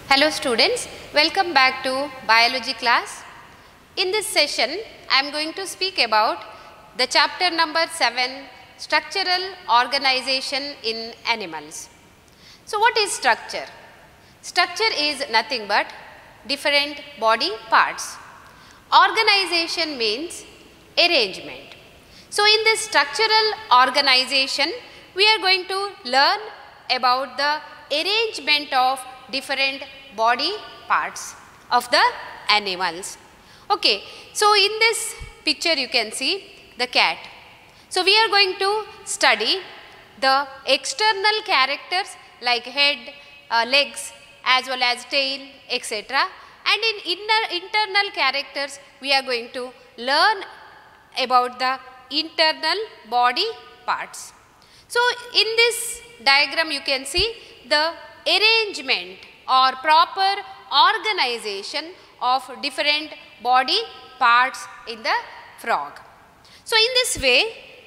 Hello students, welcome back to biology class. In this session, I am going to speak about the chapter number 7, structural organization in animals. So what is structure? Structure is nothing but different body parts. Organization means arrangement. So in this structural organization, we are going to learn about the arrangement of different body parts of the animals. Okay, so in this picture you can see the cat. So we are going to study the external characters like head, legs as well as tail, etc. And in internal characters we are going to learn about the internal body parts. So in this diagram you can see the arrangement or proper organization of different body parts in the frog. So in this way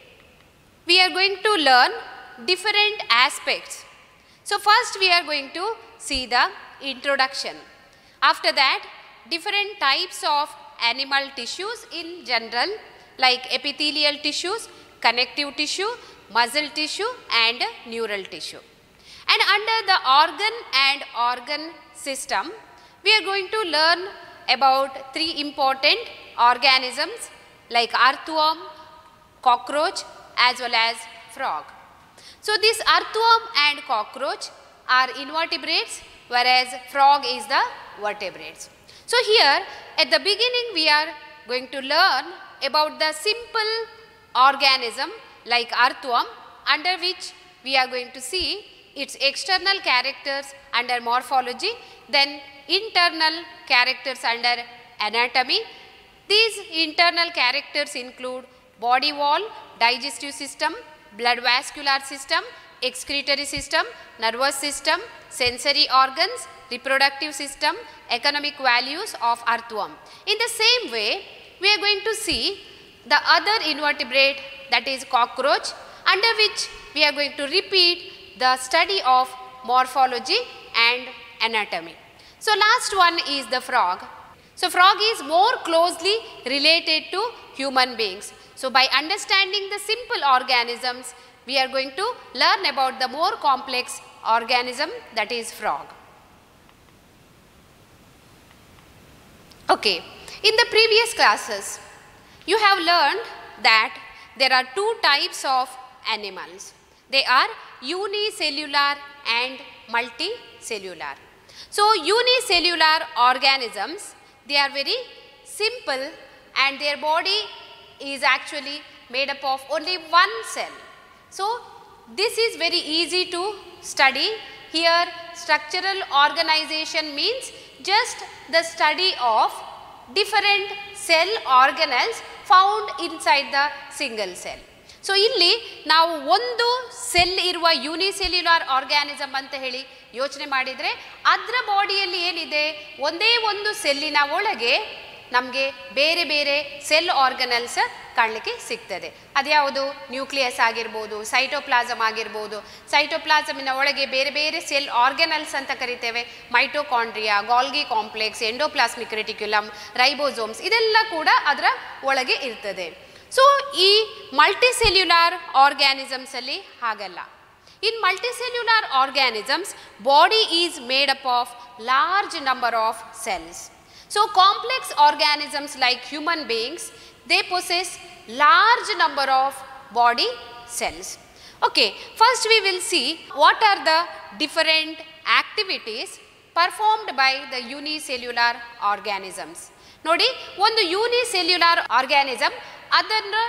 we are going to learn different aspects. So first we are going to see the introduction. After that, different types of animal tissues in general like epithelial tissues, connective tissue, muscle tissue and neural tissue. And under the organ system, we are going to learn about 3 important organisms like earthworm, cockroach as well as frog. So this earthworm and cockroach are invertebrates, whereas frog is the vertebrates. So here at the beginning we are going to learn about the simple organism like earthworm, under which we are going to see its external characters under morphology, then internal characters under anatomy. These internal characters include body wall, digestive system, blood vascular system, excretory system, nervous system, sensory organs, reproductive system, economic values of earthworm. In the same way, we are going to see the other invertebrate, that is cockroach, under which we are going to repeat the study of morphology and anatomy. So last one is the frog. So frog is more closely related to human beings. So by understanding the simple organisms, we are going to learn about the more complex organism, that is frog. Okay, in the previous classes, you have learned that there are 2 types of animals. They are unicellular and multicellular. So unicellular organisms, they are very simple and their body is actually made up of only one cell. So this is very easy to study. Here structural organization means just the study of different cell organelles found inside the single cell. So ಇಲ್ಲಿ ನಾವು ಒಂದು cell ಇರುವ unicellular organism ಅಂತ ಹೇಳಿ ಯೋಚನೆ ಮಾಡಿದರೆ ಅದರ ಬಾಡಿಯಲ್ಲಿ ಏನಿದೆ, ಒಂದೇ ಒಂದು ಸೆಲ್ಲಿನ ಒಳಗೆ ನಮಗೆ ಬೇರೆ ಬೇರೆ ಸೆಲ್ ಆರ್ಗನಲ್ಸ್ ಕಾಣಲಿಕ್ಕೆ ಸಿಗ್ತದೆ. ಅದ್ಯಾವುದು ನ್ಯೂಕ್ಲಿಯಸ್ ಆಗಿರ್ಬೋದು, ಸೈಟೋಪ್ಲಾಸಮ್ ಆಗಿರ್ಬೋದು. ಸೈಟೋಪ್ಲಾಸಮಿನ ಒಳಗೆ ಬೇರೆ ಬೇರೆ ಸೆಲ್ ಆರ್ಗನಲ್ಸ್ ಅಂತ ಕರಿತೇವೆ. Mitochondria, Golgi complex, endoplasmic reticulum, ribosomes, ಇದೆಲ್ಲ ಕೂಡ ಅದರ ಒಳಗೆ ಇರ್ತದೆ. ಸೊ ಈ ಮಲ್ಟಿಸೆಲ್ಯುಲಾರ್ ಆರ್ಗ್ಯಾನಿಸಮ್ಸ್ ಅಲ್ಲಿ ಹಾಗಲ್ಲ. In multicellular organisms, body is made up of large number of cells. So complex organisms like human beings, they possess large number of body cells. Okay, first we will see what are the different activities performed by the unicellular organisms. ನೋಡಿ, ಒಂದು unicellular organism ಅದನ್ನು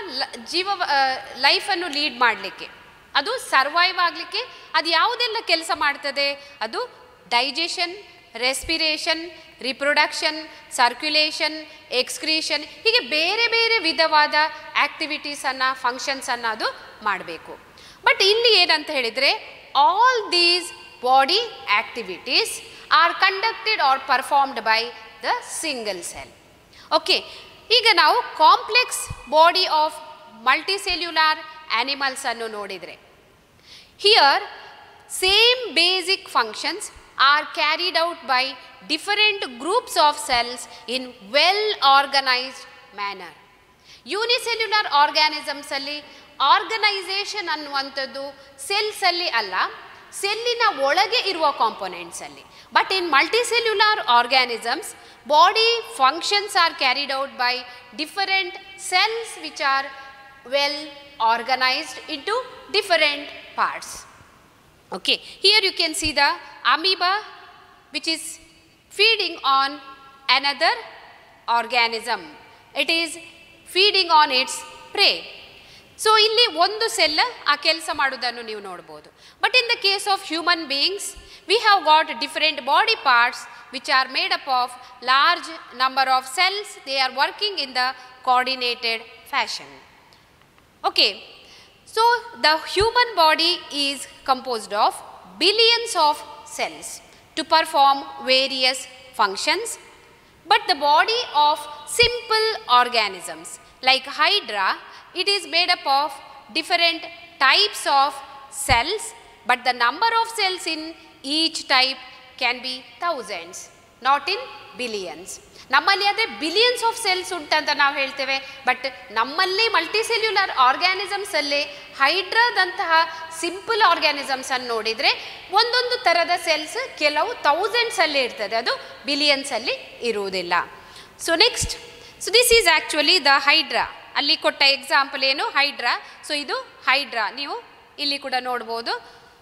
ಲೈಫನ್ನು lead ಮಾಡಲಿಕ್ಕೆ, ಅದು survive ಆಗಲಿಕ್ಕೆ ಅದು ಯಾವುದೆಲ್ಲ ಕೆಲಸ ಮಾಡ್ತದೆ, ಅದು digestion, respiration, reproduction, circulation, excretion, ಹೀಗೆ ಬೇರೆ ಬೇರೆ ವಿಧವಾದ ಆ್ಯಕ್ಟಿವಿಟೀಸನ್ನು, ಫಂಕ್ಷನ್ಸನ್ನು ಅದು ಮಾಡಬೇಕು. ಬಟ್ ಇಲ್ಲಿ ಏನಂತ ಹೇಳಿದರೆ, all these body activities are conducted or performed by the single cell. Okay, ಈಗ ನಾವು complex body of multicellular animals ಅನ್ನು ನೋಡಿದರೆ, here same basic functions are carried out by different groups of cells in well organized manner. Unicellular organisms ಅಲ್ಲಿ organisation ಅನ್ನುವಂಥದ್ದು cells ಅಲ್ಲಿ ಅಲ್ಲ, ಸೆಲ್ಲಿನ ಒಳಗೆ ಇರುವ ಕಾಂಪೊನೆಂಟ್ಸ್ ಅಲ್ಲಿ. But in multicellular organisms body functions are carried out by different cells which are well organized into different parts. Okay, here you can see the amoeba which is feeding on another organism. It is feeding on its prey. So ಇಲ್ಲಿ ಒಂದು cell ಆ ಕೆಲಸ ಮಾಡುವುದನ್ನು ನೀವು ನೋಡಬಹುದು. But in the case of human beings we have got different body parts which are made up of large number of cells. They are working in the coordinated fashion. Okay, so the human body is composed of billions of cells to perform various functions, but the body of simple organisms like Hydra, it is made up of different types of cells, but the number of cells in each type can be thousands, not in billions. ನಮ್ಮಲ್ಲಿ ಆದರೆ billions of cells ಉಂಟಂತ ನಾವು ಹೇಳ್ತೇವೆ, but ನಮ್ಮಲ್ಲಿ multicellular ಆರ್ಗ್ಯಾನಿಸಮ್ಸಲ್ಲಿ ಹೈಡ್ರಾದಂತಹ simple ಆರ್ಗ್ಯಾನಿಸಮ್ಸನ್ನು ನೋಡಿದರೆ ಒಂದೊಂದು ಥರದ cells ಕೆಲವು ಥೌಸಂಡ್ಸಲ್ಲಿ ಇರ್ತದೆ, ಅದು ಬಿಲಿಯನ್ಸಲ್ಲಿ ಇರುವುದಿಲ್ಲ. So next, so this is actually the hydra. ಅಲ್ಲಿ ಕೊಟ್ಟ ಎಕ್ಸಾಂಪಲ್ ಏನು, ಹೈಡ್ರಾ. ಸೊ ಇದು ಹೈಡ್ರಾ, ನೀವು ಇಲ್ಲಿ ಕೂಡ ನೋಡ್ಬೋದು,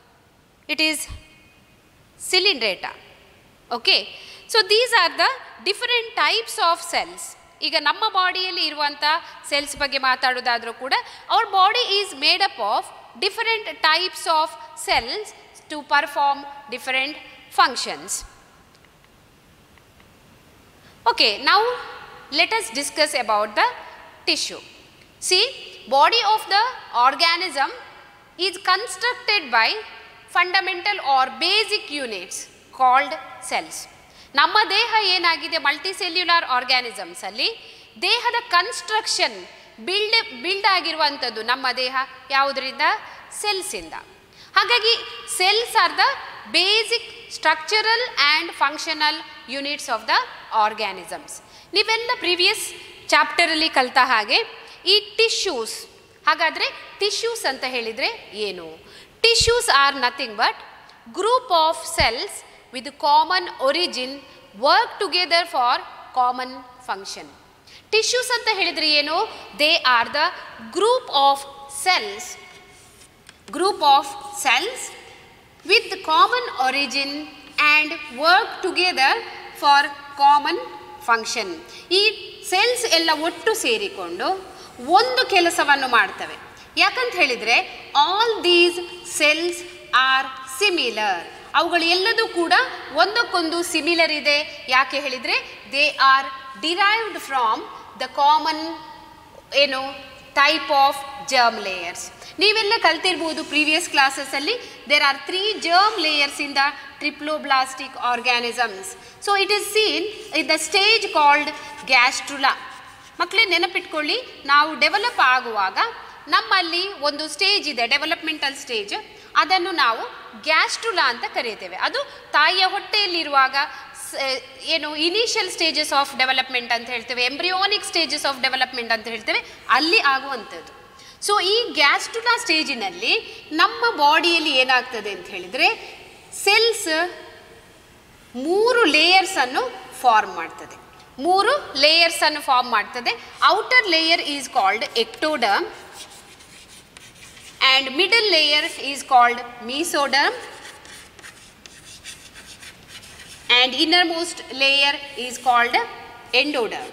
ಇಟ್ ಈಸ್ ಸಿಲಿಂಡ್ರೇಟಾ. Okay, so these are the different types of cells. ಈಗ ನಮ್ಮ ಬಾಡಿಯಲ್ಲಿ ಇರುವಂಥ ಸೆಲ್ಸ್ ಬಗ್ಗೆ ಮಾತಾಡೋದಾದರೂ ಕೂಡ our body is made up of different types of cells to perform different functions. Okay, now let us discuss about the tissue. See, body of the organism is constructed by fundamental or basic units called cells. ನಮ್ಮ ದೇಹ ಏನಾಗಿದೆ, multicellular organisms ಅಲ್ಲಿ ದೇಹದ construction build ಆಗಿರುವಂಥದ್ದು ನಮ್ಮ ದೇಹ ಯಾವುದರಿಂದ, ಸೆಲ್ಸಿಂದ. ಹಾಗಾಗಿ cells are the basic structural and functional units of the organisms. ನೀವೆಲ್ಲ ಪ್ರೀವಿಯಸ್ ಚಾಪ್ಟರಲ್ಲಿ ಕಲಿತ ಹಾಗೆ ಈ ಟಿಶ್ಯೂಸ್, ಹಾಗಾದರೆ ಟಿಶ್ಯೂಸ್ ಅಂತ ಹೇಳಿದರೆ ಏನು? Tissues are nothing but group of cells with common origin work together for common function. Tissues anta helidre enu, they are the group of cells with common origin and work together for common function. ಈ cells ಎಲ್ಲ ಒಟ್ಟು ಸೇರಿಕೊಂಡು ಒಂದು ಕೆಲಸವನ್ನು ಮಾಡ್ತವೆ. ಯಾಕಂತ ಹೇಳಿದರೆ all these cells are similar. ಅವುಗಳು ಎಲ್ಲದೂ ಕೂಡ ಒಂದಕ್ಕೊಂದು ಸಿಮಿಲರ್ ಇದೆ. ಯಾಕೆ ಹೇಳಿದರೆ they are derived from the common ಏನು ಟೈಪ್ ಆಫ್ ಜರ್ಮ್ ಲೇಯರ್ಸ್. ನೀವೆಲ್ಲ ಕಲ್ತಿರ್ಬೋದು ಪ್ರೀವಿಯಸ್ ಕ್ಲಾಸಸ್ಸಲ್ಲಿ, there are 3 germ layers in the triploblastic organisms. So it is seen in the stage called gastrula. ಮಕ್ಕಳೇ ನೆನಪಿಟ್ಕೊಳ್ಳಿ, ನಾವು ಡೆವಲಪ್ ಆಗುವಾಗ ನಮ್ಮಲ್ಲಿ ಒಂದು ಸ್ಟೇಜ್ ಇದೆ, ಡೆವಲಪ್ಮೆಂಟಲ್ ಸ್ಟೇಜ್, ಅದನ್ನು ನಾವು ಗ್ಯಾಸ್ಟ್ರುಲಾ ಅಂತ ಕರೀತೇವೆ. ಅದು ತಾಯಿಯ ಹೊಟ್ಟೆಯಲ್ಲಿರುವಾಗ ಏನು ಇನಿಷಿಯಲ್ ಸ್ಟೇಜಸ್ ಆಫ್ ಡೆವಲಪ್ಮೆಂಟ್ ಅಂತ ಹೇಳ್ತೇವೆ, ಎಂಬ್ರಿಯೋನಿಕ್ ಸ್ಟೇಜಸ್ ಆಫ್ ಡೆವಲಪ್ಮೆಂಟ್ ಅಂತ ಹೇಳ್ತೇವೆ, ಅಲ್ಲಿ ಆಗುವಂಥದ್ದು. ಸೊ ಈ ಗ್ಯಾಸ್ಟ್ರುಲಾ ಸ್ಟೇಜಿನಲ್ಲಿ ನಮ್ಮ ಬಾಡಿಯಲ್ಲಿ ಏನಾಗ್ತದೆ ಅಂತ ಹೇಳಿದರೆ ಸೆಲ್ಸ್ 3 ಲೇಯರ್ಸನ್ನು ಫಾರ್ಮ್ ಮಾಡ್ತದೆ. 3 ಲೇಯರ್ಸನ್ನು ಫಾರ್ಮ್ ಮಾಡ್ತದೆ. Outer layer is called ectoderm and middle layer is called mesoderm and innermost layer is called endoderm.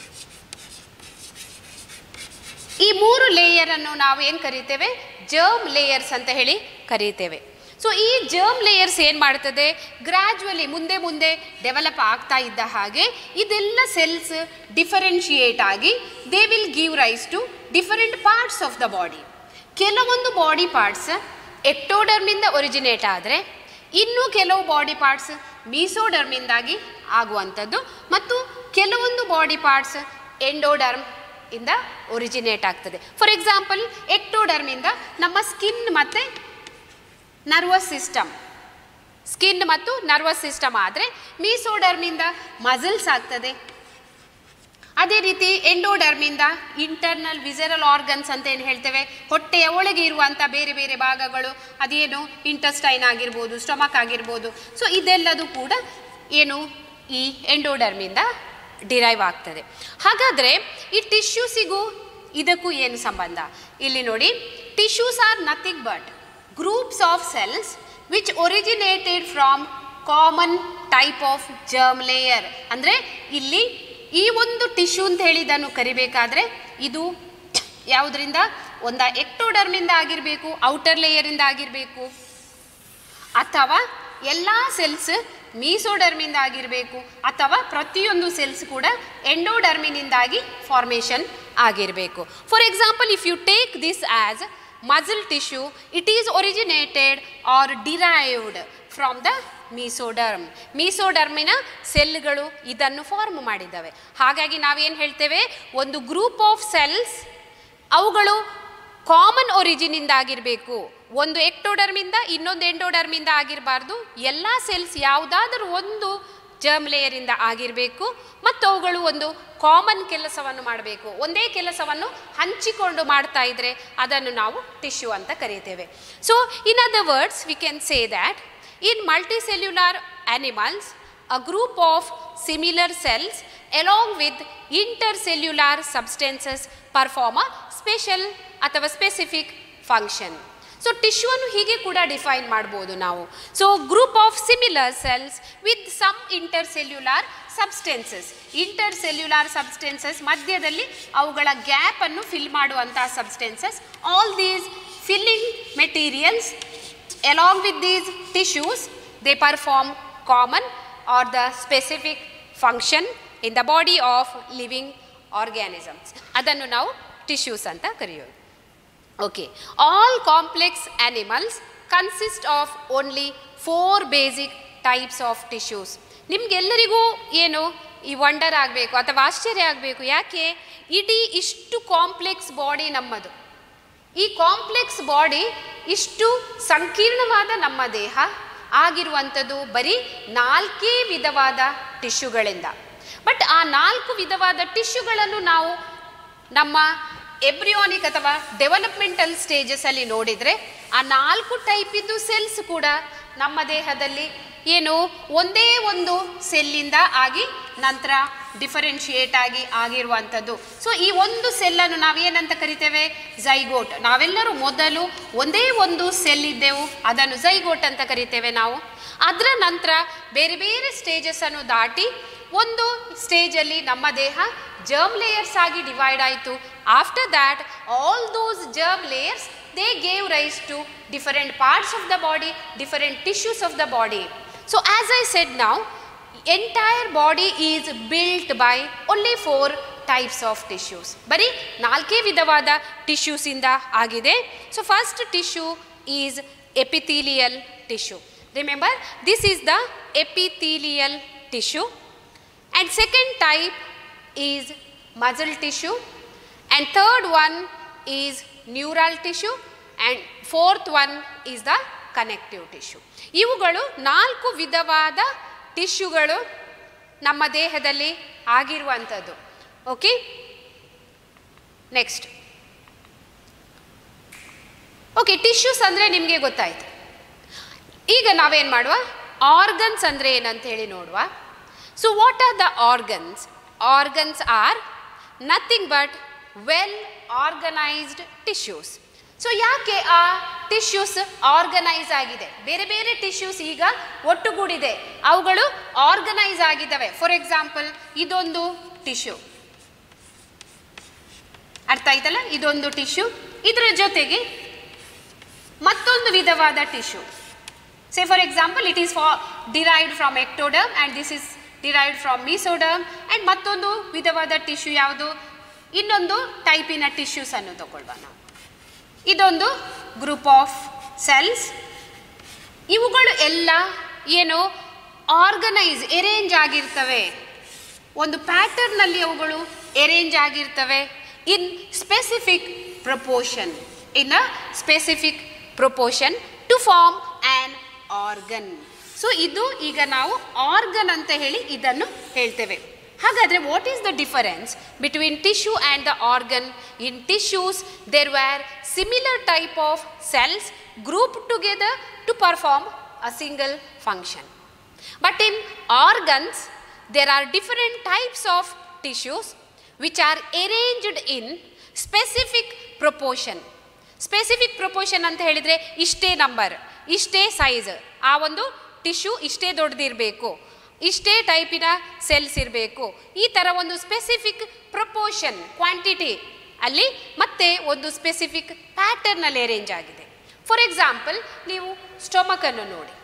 ಈ 3 ಲೇಯರ್ ಅನ್ನು ನಾವು ಏನು ಕರೀತೇವೆ, ಜರ್ಮ್ ಲೇಯರ್ಸ್ ಅಂತ ಹೇಳಿ ಕರೀತೇವೆ. ಸೊ ಈ ಜರ್ಮ್ ಲೇಯರ್ಸ್ ಏನು ಮಾಡ್ತದೆ, ಗ್ರ್ಯಾಜುವಲಿ ಮುಂದೆ ಮುಂದೆ ಡೆವಲಪ್ ಆಗ್ತಾ ಇದ್ದ ಹಾಗೆ ಇದೆಲ್ಲ ಸೆಲ್ಸ್ ಡಿಫರೆನ್ಷಿಯೇಟ್ ಆಗಿ they will give rise to different parts of the body. ಕೆಲವೊಂದು ಬಾಡಿ ಪಾರ್ಟ್ಸ್ ಎಕ್ಟೋಡರ್ಮಿಂದ ಒರಿಜಿನೇಟ್ ಆದರೆ ಇನ್ನೂ ಕೆಲವು ಬಾಡಿ ಪಾರ್ಟ್ಸ್ ಮೀಸೋಡರ್ಮಿಂದಾಗಿ ಆಗುವಂಥದ್ದು, ಮತ್ತು ಕೆಲವೊಂದು ಬಾಡಿ ಪಾರ್ಟ್ಸ್ ಎಂಡೋಡರ್ಮ್ ಇಂದ ಒರಿಜಿನೇಟ್ ಆಗ್ತದೆ. ಫಾರ್ ಎಕ್ಸಾಂಪಲ್, ಎಕ್ಟೋಡರ್ಮಿಂದ ನಮ್ಮ ಸ್ಕಿನ್ ಮತ್ತು ನರ್ವಸ್ ಸಿಸ್ಟಮ್ ಸ್ಕಿನ್ ಮತ್ತು ನರ್ವಸ್ ಸಿಸ್ಟಮ್ ಆದರೆ ಮೀಸೋಡರ್ಮಿಂದ ಮಸಲ್ಸ್ ಆಗ್ತದೆ. ಅದೇ ರೀತಿ ಎಂಡೋಡರ್ಮಿಂದ ಇಂಟರ್ನಲ್ ವಿಸರಲ್ ಆರ್ಗನ್ಸ್ ಅಂತ ಏನು ಹೇಳ್ತೇವೆ, ಹೊಟ್ಟೆಯ ಒಳಗೆ ಇರುವಂಥ ಬೇರೆ ಬೇರೆ ಭಾಗಗಳು, ಅದೇನು ಇಂಟೆಸ್ಟೈನ್ ಆಗಿರ್ಬೋದು, ಸ್ಟಮಕ್ ಆಗಿರ್ಬೋದು. ಸೊ ಇದೆಲ್ಲದು ಕೂಡ ಏನು ಈ ಎಂಡೋಡರ್ಮಿಂದ ಡಿರೈವ್ ಆಗ್ತದೆ. ಹಾಗಾದರೆ ಈ ಟಿಶ್ಯೂಸಿಗೂ ಇದಕ್ಕೂ ಏನು ಸಂಬಂಧ? ಇಲ್ಲಿ ನೋಡಿ, tissues are nothing but groups of cells which originated from common type of germ layer. ಅಂದರೆ ಇಲ್ಲಿ ಈ ಒಂದು ಟಿಶ್ಯೂ ಅಂತ ಹೇಳಿದನ್ನು ಕರಿಬೇಕಾದ್ರೆ ಇದು ಯಾವುದರಿಂದ, ಒಂದು ಎಕ್ಟೋಡರ್ಮಿಂದ ಆಗಿರಬೇಕು, ಔಟರ್ ಲೇಯರಿಂದ ಆಗಿರಬೇಕು, ಅಥವಾ ಎಲ್ಲ ಸೆಲ್ಸ್ ಮೀಸೋಡರ್ಮಿಂದ ಆಗಿರಬೇಕು, ಅಥವಾ ಪ್ರತಿಯೊಂದು ಸೆಲ್ಸ್ ಕೂಡ ಎಂಡೋಡರ್ಮಿನಿಂದಾಗಿ ಫಾರ್ಮೇಷನ್ ಆಗಿರಬೇಕು. For example, if you take this as muscle tissue, it is originated or derived from the mesoderm. ಮೀಸೋಡರ್ಮಿನ ಸೆಲ್ಗಳು ಇದನ್ನು ಫಾರ್ಮ್ ಮಾಡಿದ್ದಾವೆ. ಹಾಗಾಗಿ ನಾವೇನು ಹೇಳ್ತೇವೆ, ಒಂದು ಗ್ರೂಪ್ ಆಫ್ ಸೆಲ್ಸ್ ಅವುಗಳು ಕಾಮನ್ ಒರಿಜಿನಿಂದ ಆಗಿರಬೇಕು. ಒಂದು ಎಕ್ಟೋಡರ್ಮಿಂದ ಇನ್ನೊಂದು ಎಂಡೋಡರ್ಮಿಂದ ಆಗಿರಬಾರ್ದು. ಎಲ್ಲ ಸೆಲ್ಸ್ ಯಾವುದಾದರೂ ಒಂದು ಜರ್ಮ್ ಲೇಯರಿಂದ ಆಗಿರಬೇಕು ಮತ್ತು ಅವುಗಳು ಒಂದು ಕಾಮನ್ ಕೆಲಸವನ್ನು ಮಾಡಬೇಕು. ಒಂದೇ ಕೆಲಸವನ್ನು ಹಂಚಿಕೊಂಡು ಮಾಡ್ತಾ ಇದ್ದರೆ ಅದನ್ನು ನಾವು ಟಿಶ್ಯೂ ಅಂತ ಕರೀತೇವೆ. So in other words we can say that in multicellular animals a group of similar cells along with intercellular substances perform a special ಅಥವಾ specific function. ಸೊ ಟಿಶ್ಯೂವನ್ನು ಹೀಗೆ ಕೂಡ ಡಿಫೈನ್ ಮಾಡ್ಬೋದು ನಾವು. So group of similar cells with some intercellular substances. Intercellular substances ಮಧ್ಯದಲ್ಲಿ ಅವುಗಳ ಗ್ಯಾಪನ್ನು fill ಮಾಡುವಂಥ substances. All these filling materials along with these tissues they perform common or the specific function in the body of living organisms. ಅದನ್ನು ನಾವು tissues ಅಂತ ಕರೆಯೋದು. Okay, all complex animals consist of only 4 basic types of tissues. ನಿಮಗೆಲ್ಲರಿಗೂ ಏನು ಈ wonder ಆಗಬೇಕು ಅಥವಾ ಆಶ್ಚರ್ಯ ಆಗಬೇಕು, ಯಾಕೆ ಇಡೀ ಇಷ್ಟು ಕಾಂಪ್ಲೆಕ್ಸ್ ಬಾಡಿ ನಮ್ಮದು. ಈ ಕಾಂಪ್ಲೆಕ್ಸ್ ಬಾಡಿ ಇಷ್ಟು ಸಂಕೀರ್ಣವಾದ ನಮ್ಮ ದೇಹ ಆಗಿರುವಂಥದ್ದು ಬರೀ 4 ವಿಧವಾದ ಟಿಶ್ಯೂಗಳಿಂದ. ಬಟ್ ಆ 4 ವಿಧವಾದ ಟಿಶ್ಯೂಗಳನ್ನು ನಾವು ನಮ್ಮ ಎಬ್ರಿಯೋನಿಕ್ ಅಥವಾ ಡೆವಲಪ್ಮೆಂಟಲ್ ಸ್ಟೇಜಸಲ್ಲಿ ನೋಡಿದರೆ ಆ 4 ಟೈಪಿದ್ದು ಸೆಲ್ಸ್ ಕೂಡ ನಮ್ಮ ದೇಹದಲ್ಲಿ ಏನು ಒಂದೇ ಒಂದು ಸೆಲ್ಲಿಂದ ಆಗಿ ನಂತರ ಡಿಫರೆನ್ಷಿಯೇಟ್ ಆಗಿರುವಂಥದ್ದು. ಸೊ ಈ ಒಂದು ಸೆಲ್ಲನ್ನು ನಾವೇನಂತ ಕರಿತೇವೆ, ಝೈಗೋಟ್. ನಾವೆಲ್ಲರೂ ಮೊದಲು ಒಂದೇ ಒಂದು ಸೆಲ್ ಇದ್ದೆವು, ಅದನ್ನು ಝೈಗೋಟ್ ಅಂತ ಕರಿತೇವೆ ನಾವು. ಅದರ ನಂತರ ಬೇರೆ ಬೇರೆ ಸ್ಟೇಜಸ್ಸನ್ನು ದಾಟಿ ಒಂದು ಸ್ಟೇಜಲ್ಲಿ ನಮ್ಮ ದೇಹ ಜರ್ಮ್ ಲೇಯರ್ಸ್ ಆಗಿ ಡಿವೈಡ್ ಆಯಿತು. After that all those germ layers they gave rise to different parts of the body, different tissues of the body. So as I said now, entire body is built by only 4 types of tissues. ಬರೀ 4 ವಿಧವಾದ ಟಿಶ್ಯೂಸಿಂದ ಆಗಿದೆ. So first tissue is epithelial tissue. Remember, this is the epithelial tissue. And second type is muscle tissue, and third one is neural tissue, and fourth one is the connective tissue. ಇವುಗಳು 4 ವಿಧವಾದ ಟಿಶ್ಯೂಗಳು ನಮ್ಮ ದೇಹದಲ್ಲಿ ಆಗಿರುವಂಥದ್ದು. Okay, next. Okay, tissues ಅಂದರೆ ನಿಮಗೆ ಗೊತ್ತಾಯಿತು. ಈಗ ನಾವೇನು ಮಾಡುವ, ಆರ್ಗನ್ಸ್ ಅಂದರೆ ಏನಂತ ಹೇಳಿ ನೋಡುವ. So what are the organs? Organs are nothing but well organized tissues. So ಯಾಕೆ ಆ ಟಿಶ್ಯೂಸ್ ಆರ್ಗನೈಸ್ ಆಗಿದೆ? ಬೇರೆ ಬೇರೆ ಟಿಶ್ಯೂಸ್ ಈಗ ಒಟ್ಟುಗೂಡಿದೆ, ಅವುಗಳು ಆರ್ಗನೈಸ್ ಆಗಿದ್ದಾವೆ. ಫಾರ್ ಎಕ್ಸಾಂಪಲ್, ಇದೊಂದು ಟಿಶ್ಯೂ, ಅರ್ಥ ಆಯ್ತಲ್ಲ? ಇದೊಂದು ಟಿಶ್ಯೂ, ಇದರ ಜೊತೆಗೆ ಮತ್ತೊಂದು ವಿಧವಾದ tissue. Say for example, it is derived from ectoderm and this is derived from mesoderm. And ಮತ್ತೊಂದು ವಿಧವಾದ ಟಿಶ್ಯೂ ಯಾವುದು? ಇನ್ನೊಂದು ಟೈಪಿನ ಟಿಶ್ಯೂಸ್ ಅನ್ನು ತಗೊಳ್ಳುವ ನಾವು. ಇದೊಂದು ಗ್ರೂಪ್ ಆಫ್ ಸೆಲ್ಸ್. ಇವುಗಳು ಎಲ್ಲ ಏನು ಆರ್ಗನೈಸ್, ಎರೇಂಜ್ ಆಗಿರ್ತವೆ, ಒಂದು ಪ್ಯಾಟರ್ನಲ್ಲಿ ಅವುಗಳು ಎರೇಂಜ್ ಆಗಿರ್ತವೆ in specific proportion to form an organ. So ಇದು ಈಗ ನಾವು ಆರ್ಗನ್ ಅಂತ ಹೇಳಿ ಇದನ್ನು ಹೇಳ್ತೇವೆ. ಹಾಗಾದರೆ what is the difference between tissue and the organ? In tissues there were similar type of cells grouped together to perform a single function. But in organs, there are different types of tissues which are arranged in specific proportion. Specific proportion ಅಂತ ಹೇಳಿದರೆ ಇಷ್ಟೇ number, ಇಷ್ಟೇ size, ಆ ಒಂದು tissue ಇಷ್ಟೇ ದೊಡ್ಡದಿರಬೇಕು, ಇಷ್ಟೇ ಟೈಪಿನ cells ಇರಬೇಕು, ಈ ಥರ ಒಂದು ಸ್ಪೆಸಿಫಿಕ್ ಪ್ರಪೋರ್ಷನ್ ಕ್ವಾಂಟಿಟಿ ಅಲ್ಲಿ ಮತ್ತೆ ಒಂದು ಸ್ಪೆಸಿಫಿಕ್ ಪ್ಯಾಟರ್ನಲ್ಲಿ ಅರೇಂಜ್ ಆಗಿದೆ. ಫಾರ್ ಎಕ್ಸಾಂಪಲ್, ನೀವು ಸ್ಟೊಮಕ್ ಅನ್ನು ನೋಡಿ.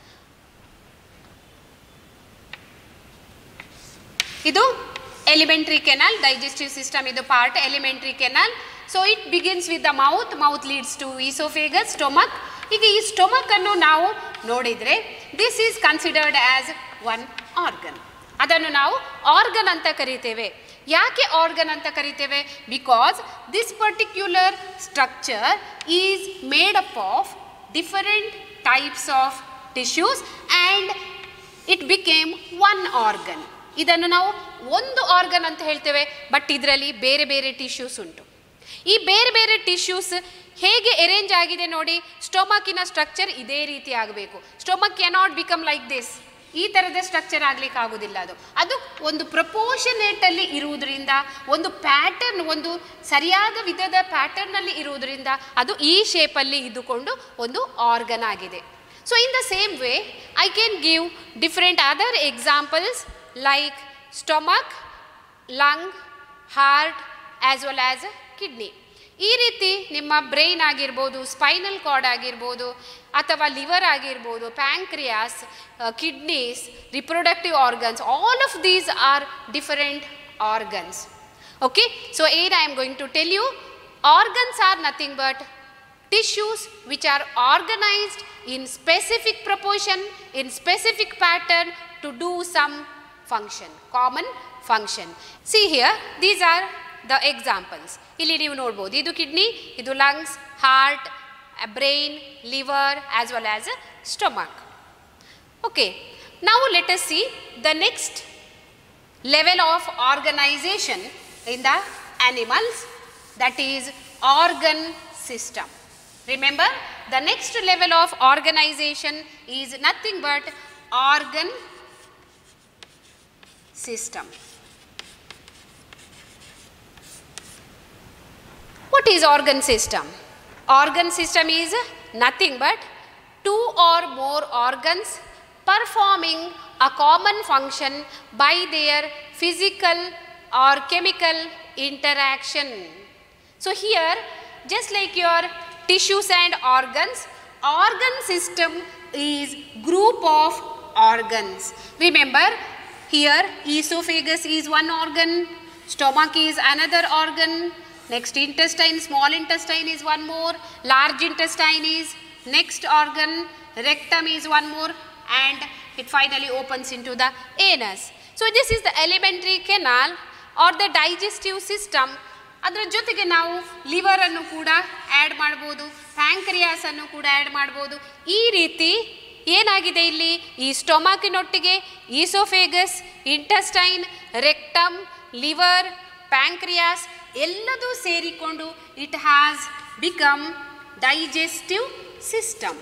ಇದು ಎಲಿಮೆಂಟ್ರಿ ಕೆನಾಲ್, ಡೈಜೆಸ್ಟಿವ್ ಸಿಸ್ಟಮ್ ಇದು part alimentary canal. So it begins with the mouth, mouth leads to oesophagus, stomach. ಈಗ ಈ ಸ್ಟೊಮಕ್ ಅನ್ನು ನಾವು ನೋಡಿದರೆ this is considered as one organ. ಅದನ್ನು ನಾವು ಆರ್ಗನ್ ಅಂತ ಕರಿತೇವೆ. ಯಾಕೆ ಆರ್ಗನ್ ಅಂತ ಕರಿತೇವೆ? Because this particular structure is made up of different types of tissues and it became one organ. ಇದನ್ನು ನಾವು ಒಂದು ಆರ್ಗನ್ ಅಂತ ಹೇಳ್ತೇವೆ, ಬಟ್ ಇದರಲ್ಲಿ ಬೇರೆ ಬೇರೆ ಟಿಶ್ಯೂಸ್ ಉಂಟು. ಈ ಬೇರೆ ಬೇರೆ ಟಿಶ್ಯೂಸ್ ಹೇಗೆ ಅರೇಂಜ್ ಆಗಿದೆ ನೋಡಿ. ಸ್ಟೊಮಕಿನ ಸ್ಟ್ರಕ್ಚರ್ ಇದೇ ರೀತಿ ಆಗಬೇಕು. Stomach cannot become like this. ಈ ಥರದ ಸ್ಟ್ರಕ್ಚರ್ ಆಗಲಿಕ್ಕೆ ಆಗೋದಿಲ್ಲ. ಅದು ಒಂದು ಪ್ರಪೋರ್ಷನೇಟಲ್ಲಿ ಇರುವುದರಿಂದ, ಒಂದು ಪ್ಯಾಟರ್ನ್, ಒಂದು ಸರಿಯಾದ ವಿಧದ ಪ್ಯಾಟರ್ನಲ್ಲಿ ಇರುವುದರಿಂದ ಅದು ಈ ಶೇಪಲ್ಲಿ ಇದ್ದುಕೊಂಡು ಒಂದು ಆರ್ಗನ್ ಆಗಿದೆ. So in the same way I can give different other examples like stomach, lung, heart as well as kidney. ಈ ರೀತಿ ನಿಮ್ಮ ಬ್ರೈನ್ ಆಗಿರ್ಬೋದು, ಸ್ಪೈನಲ್ ಕಾರ್ಡ್ ಆಗಿರ್ಬೋದು, ಅಥವಾ ಲಿವರ್ ಆಗಿರ್ಬೋದು, pancreas, kidneys, reproductive organs, all of these are different organs. Okay, so ಏನು I am going to tell you, organs are nothing but tissues which are organized in specific proportion, in specific pattern to do some function, common function. See here, these are the examples. ಇಲ್ಲಿ ನೀವು ನೋಡ್ಬೋದು, ಇದು kidney, ಇದು lungs, heart, brain, liver as well as stomach. Okay, now let us see the next level of organization in the animals, that is organ system. Remember, the next level of organization is nothing but organ system. What is organ system? Organ system is nothing but two or more organs performing a common function by their physical or chemical interaction. So here, just like your tissues and organs, organ system is group of organs. Remember, here esophagus is one organ, stomach is another organ, next intestine, small intestine is one more, large intestine is next organ, rectum is one more, and it finally opens into the anus. So this is the alimentary canal or the digestive system. ಅದರ ಜೊತೆಗೆ ನಾವು ಲಿವರನ್ನು ಕೂಡ add ಮಾಡ್ಬೋದು, ಪ್ಯಾಂಕ್ರಿಯಾಸನ್ನು ಕೂಡ add ಮಾಡ್ಬೋದು. ಈ ರೀತಿ ಏನಾಗಿದೆ ಇಲ್ಲಿ, ಈ ಸ್ಟೊಮಕಿನೊಟ್ಟಿಗೆ oesophagus, intestine, rectum, liver, pancreas ಎಲ್ಲದೂ ಸೇರಿಕೊಂಡು it has become digestive system.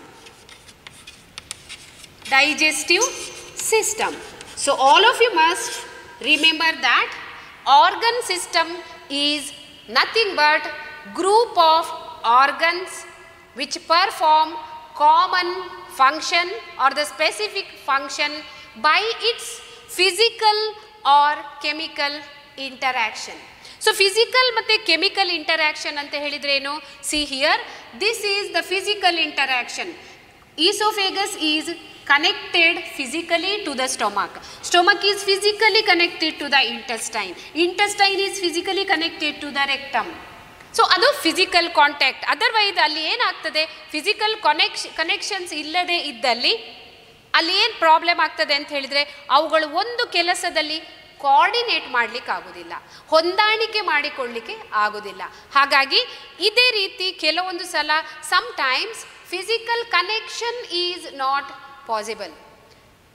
Digestive system. So all of you must remember that organ system is nothing but group of organs which perform common function or the specific function by its physical or chemical interaction. So physical ಮತ್ತೆ chemical interaction ಅಂತ ಹೇಳಿದ್ರೇನು? See here, this is the physical interaction. Esophagus is connected physically to the stomach. Stomach is physically connected to the intestine. Intestine is physically connected to the rectum. So ಅದು physical contact. Otherwise ಅಲ್ಲಿ ಏನಾಗ್ತದೆ, physical connections ಇಲ್ಲದೆ ಇದ್ದಲ್ಲಿ ಅಲ್ಲಿ ಏನು problem ಆಗ್ತದೆ ಅಂತ ಹೇಳಿದರೆ, ಅವುಗಳು ಒಂದು ಕೆಲಸದಲ್ಲಿ ಕೋಆರ್ಡಿನೇಟ್ ಮಾಡಲಿಕ್ಕೆ ಆಗೋದಿಲ್ಲ, ಹೊಂದಾಣಿಕೆ ಮಾಡಿಕೊಳ್ಳಲಿಕ್ಕೆ ಆಗೋದಿಲ್ಲ. ಹಾಗಾಗಿ ಇದೇ ರೀತಿ ಕೆಲವೊಂದು ಸಲ sometimes physical connection is not possible.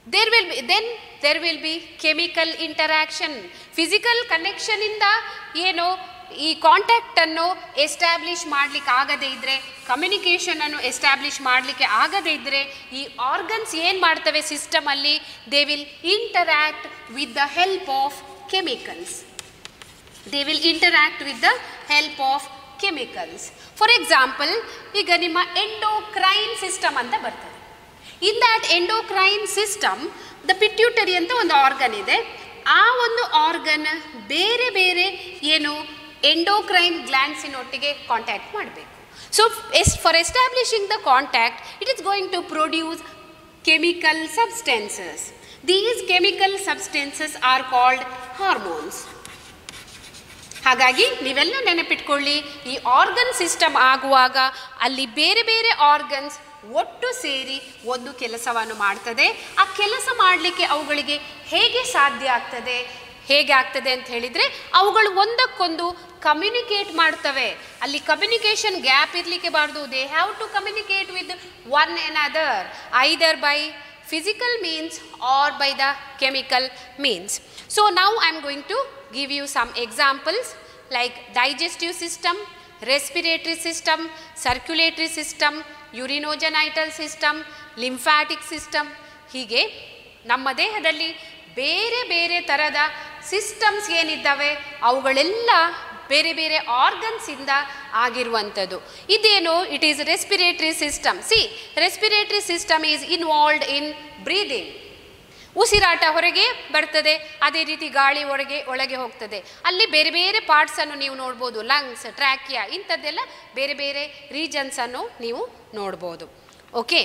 there will be chemical interaction. Physical connection ಇಂದ ಏನು ಈ ಕಾಂಟ್ಯಾಕ್ಟ್ ಅನ್ನು ಎಸ್ಟಾಬ್ಲಿಷ್ ಮಾಡಲಿಕ್ಕೆ ಆಗದೇ ಇದ್ದರೆ, ಕಮ್ಯುನಿಕೇಷನ್ ಅನ್ನು ಎಸ್ಟಾಬ್ಲಿಷ್ ಮಾಡಲಿಕ್ಕೆ ಆಗದೇ ಇದ್ದರೆ, ಈ ಆರ್ಗನ್ಸ್ ಏನು ಮಾಡ್ತವೆ ಸಿಸ್ಟಮಲ್ಲಿ, they will interact with the help of chemicals. They will interact with the help of chemicals. For example, ಈಗ ನಿಮ್ಮ ಎಂಡೋಕ್ರೈನ್ ಸಿಸ್ಟಮ್ ಅಂತ ಬರ್ತದೆ. In that endocrine system the pituitary ಅಂತ ಒಂದು ಆರ್ಗನ್ ಇದೆ. ಆ ಒಂದು ಆರ್ಗನ್ ಬೇರೆ ಬೇರೆ ಏನು ಎಂಡೋಕ್ರೈನ್ ಗ್ಲ್ಯಾಂಡ್ಸಿನೊಟ್ಟಿಗೆ ಕಾಂಟ್ಯಾಕ್ಟ್ ಮಾಡಬೇಕು. So for establishing the contact it is going to produce chemical substances. These chemical substances are called hormones. ಹಾಗಾಗಿ ನೀವೆಲ್ಲ ನೆನಪಿಟ್ಕೊಳ್ಳಿ, ಈ ಆರ್ಗನ್ ಸಿಸ್ಟಮ್ ಆಗುವಾಗ ಅಲ್ಲಿ ಬೇರೆ ಬೇರೆ ಆರ್ಗನ್ಸ್ ಒಟ್ಟು ಸೇರಿ ಒಂದು ಕೆಲಸವನ್ನು ಮಾಡ್ತದೆ. ಆ ಕೆಲಸ ಮಾಡಲಿಕ್ಕೆ ಅವುಗಳಿಗೆ ಹೇಗೆ ಸಾಧ್ಯ ಆಗ್ತದೆ, ಹೇಗೆ ಆಗ್ತದೆ ಅಂತ ಹೇಳಿದರೆ, ಅವುಗಳು ಒಂದಕ್ಕೊಂದು ಕಮ್ಯುನಿಕೇಟ್ ಮಾಡ್ತವೆ. ಅಲ್ಲಿ ಕಮ್ಯುನಿಕೇಷನ್ ಗ್ಯಾಪ್ ಇರಲಿಕ್ಕೆ ಬಾರ್ದು. They have to communicate with one another, either by physical means or by the chemical means. So now I am going to give you some examples like digestive system, respiratory system, circulatory system, urinogenital system, lymphatic system. ಹೀಗೆ ನಮ್ಮ ದೇಹದಲ್ಲಿ ಬೇರೆ ಬೇರೆ ಥರದ systems ಏನಿದ್ದಾವೆ ಅವುಗಳೆಲ್ಲ ಬೇರೆ ಬೇರೆ ಆರ್ಗನ್ಸಿಂದ ಆಗಿರುವಂಥದ್ದು. ಇದೇನು, it is respiratory system. See, respiratory system is involved in breathing. ಉಸಿರಾಟ ಹೊರಗೆ ಬರ್ತದೆ, ಅದೇ ರೀತಿ ಗಾಳಿ ಒಳಗೆ ಹೋಗ್ತದೆ. ಅಲ್ಲಿ ಬೇರೆ ಬೇರೆ ಪಾರ್ಟ್ಸನ್ನು ನೀವು ನೋಡ್ಬೋದು, ಲಂಗ್ಸ್, ಟ್ರ್ಯಾಕಿಯಾ, ಇಂಥದ್ದೆಲ್ಲ ಬೇರೆ ಬೇರೆ ರೀಜನ್ಸನ್ನು ನೀವು ನೋಡ್ಬೋದು. Okay,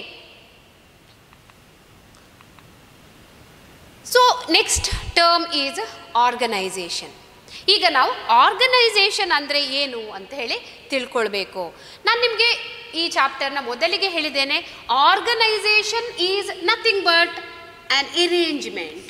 so next term is organisation. ಈಗ ನಾವು ಆರ್ಗನೈಸೇಷನ್ ಅಂದರೆ ಏನು ಅಂತ ಹೇಳಿ ತಿಳ್ಕೊಳ್ಬೇಕು. ನಾನು ನಿಮಗೆ ಈ ಚಾಪ್ಟರ್ನ ಮೊದಲಿಗೆ ಹೇಳಿದ್ದೇನೆ, organisation is nothing but an arrangement.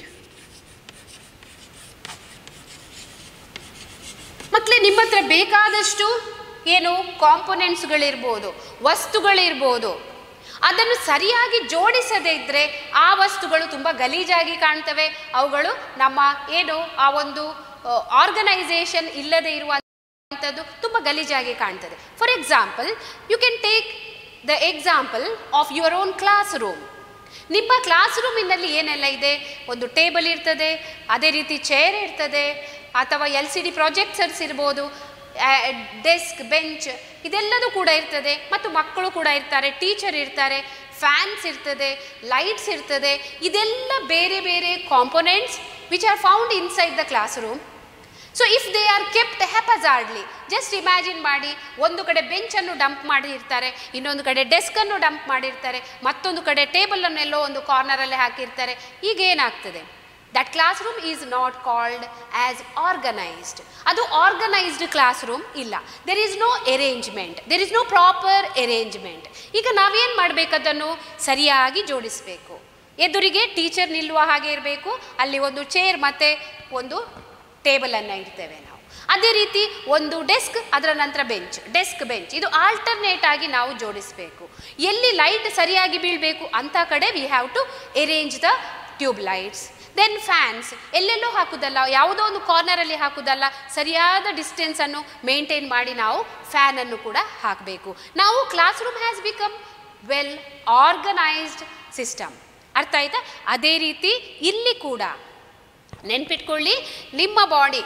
ಮಕ್ಕಳೇ, ನಿಮ್ಮ ಹತ್ರ ಬೇಕಾದಷ್ಟು ಏನು ಕಾಂಪೊನೆಂಟ್ಸ್ಗಳಿರ್ಬೋದು, ವಸ್ತುಗಳಿರ್ಬೋದು. ಅದನ್ನು ಸರಿಯಾಗಿ ಜೋಡಿಸದೇ ಇದ್ದರೆ ಆ ವಸ್ತುಗಳು ತುಂಬ ಗಲೀಜಾಗಿ ಕಾಣ್ತವೆ. ಅವುಗಳು ನಮ್ಮ ಏನು ಆ ಒಂದು ಆರ್ಗನೈಸೇಷನ್ ಇಲ್ಲದೆ ಇರುವಂಥದ್ದು ತುಂಬ ಗಲೀಜಾಗಿ ಕಾಣ್ತದೆ. For example, you can take the example of your own classroom. ನಿಮ್ಮ ಕ್ಲಾಸ್ ರೂಮಿನಲ್ಲಿ ಏನೆಲ್ಲ ಇದೆ, ಒಂದು ಟೇಬಲ್ ಇರ್ತದೆ, ಅದೇ ರೀತಿ ಚೇರ್ ಇರ್ತದೆ, ಅಥವಾ LCD ಪ್ರೊಜೆಕ್ಟರ್ಸ್ ಇರ್ಬೋದು, ಡೆಸ್ಕ್, ಬೆಂಚ್, ಇದೆಲ್ಲದೂ ಕೂಡ ಇರ್ತದೆ. ಮತ್ತು ಮಕ್ಕಳು ಕೂಡ ಇರ್ತಾರೆ, ಟೀಚರ್ ಇರ್ತಾರೆ, ಫ್ಯಾನ್ಸ್ ಇರ್ತದೆ, ಲೈಟ್ಸ್ ಇರ್ತದೆ. ಇದೆಲ್ಲ ಬೇರೆ ಬೇರೆ components which are found inside the classroom. So if they are kept haphazardly, just imagine ಮಾಡಿ, ಒಂದು ಕಡೆ ಬೆಂಚನ್ನು ಡಂಪ್ ಮಾಡಿರ್ತಾರೆ, ಇನ್ನೊಂದು ಕಡೆ ಡೆಸ್ಕನ್ನು ಡಂಪ್ ಮಾಡಿರ್ತಾರೆ, ಮತ್ತೊಂದು ಕಡೆ ಟೇಬಲನ್ನೆಲ್ಲೋ ಒಂದು ಕಾರ್ನರಲ್ಲೇ ಹಾಕಿರ್ತಾರೆ. ಈಗ ಏನಾಗ್ತದೆ, that classroom is not called as organised. ಅದು ಆರ್ಗನೈಸ್ಡ್ ಕ್ಲಾಸ್ ರೂಮ್ ಇಲ್ಲ. There is no arrangement, there is no proper arrangement. ಈಗ ನಾವೇನು ಮಾಡಬೇಕು, ಅದನ್ನು ಸರಿಯಾಗಿ ಜೋಡಿಸಬೇಕು. ಎದುರಿಗೆ ಟೀಚರ್ ನಿಲ್ಲುವ ಹಾಗೆ ಇರಬೇಕು, ಅಲ್ಲಿ ಒಂದು ಚೇರ್ ಮತ್ತು ಒಂದು ಟೇಬಲನ್ನು ಇಡ್ತೇವೆ ನಾವು. ಅದೇ ರೀತಿ ಒಂದು ಡೆಸ್ಕ್, ಅದರ ನಂತರ ಬೆಂಚ್, ಡೆಸ್ಕ್, ಬೆಂಚ್, ಇದು ಆಲ್ಟರ್ನೇಟ್ ಆಗಿ ನಾವು ಜೋಡಿಸಬೇಕು. ಎಲ್ಲಿ ಲೈಟ್ ಸರಿಯಾಗಿ ಬೀಳಬೇಕು ಅಂಥ ಕಡೆ we have to arrange the tube lights. Then fans, ಎಲ್ಲೆಲ್ಲೋ ಹಾಕುವುದಲ್ಲ, ಯಾವುದೋ ಒಂದು ಕಾರ್ನರಲ್ಲಿ ಹಾಕುವುದಲ್ಲ, ಸರಿಯಾದ ಡಿಸ್ಟೆನ್ಸನ್ನು ಮೇಂಟೈನ್ ಮಾಡಿ ನಾವು ಫ್ಯಾನನ್ನು ಕೂಡ ಹಾಕಬೇಕು. ನಾವು classroom has become well organised system. ಅರ್ಥ ಆಯ್ತಾ? ಅದೇ ರೀತಿ ಇಲ್ಲಿ ಕೂಡ ನೆನ್ಪಿಟ್ಕೊಳ್ಳಿ, ನಿಮ್ಮ ಬಾಡಿ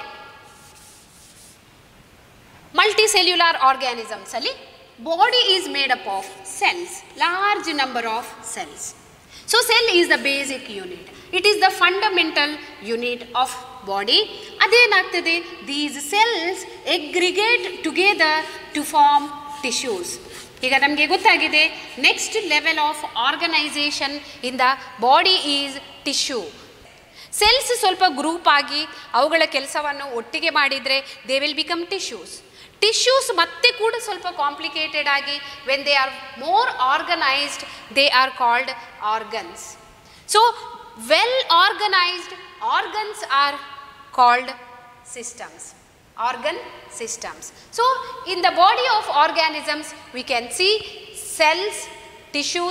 ಮಲ್ಟಿಸೆಲ್ಯುಲಾರ್ ಆರ್ಗ್ಯಾನಿಸಮ್ಸ್ ಅಲ್ಲಿ body is made up of cells, large number of cells. So cell is the basic unit, it is the fundamental unit of body. ಅದೇನಾಗ್ತದೆ, these cells aggregate together to form tissues. ಈಗ ನಮಗೆ ಗೊತ್ತಾಗಿದೆ, next level of organisation in the body is tissue. Cells ಸ್ವಲ್ಪ group ಆಗಿ ಅವುಗಳ ಕೆಲಸವನ್ನು ಒಟ್ಟಿಗೆ ಮಾಡಿದರೆ they will become tissues. Tissues ಮತ್ತೆ ಕೂಡ ಸ್ವಲ್ಪ ಕಾಂಪ್ಲಿಕೇಟೆಡ್ ಆಗಿ when they are more organised they are called organs. So well organised organs are called systems, organ systems. So in the body of organisms we can see cells, tissues,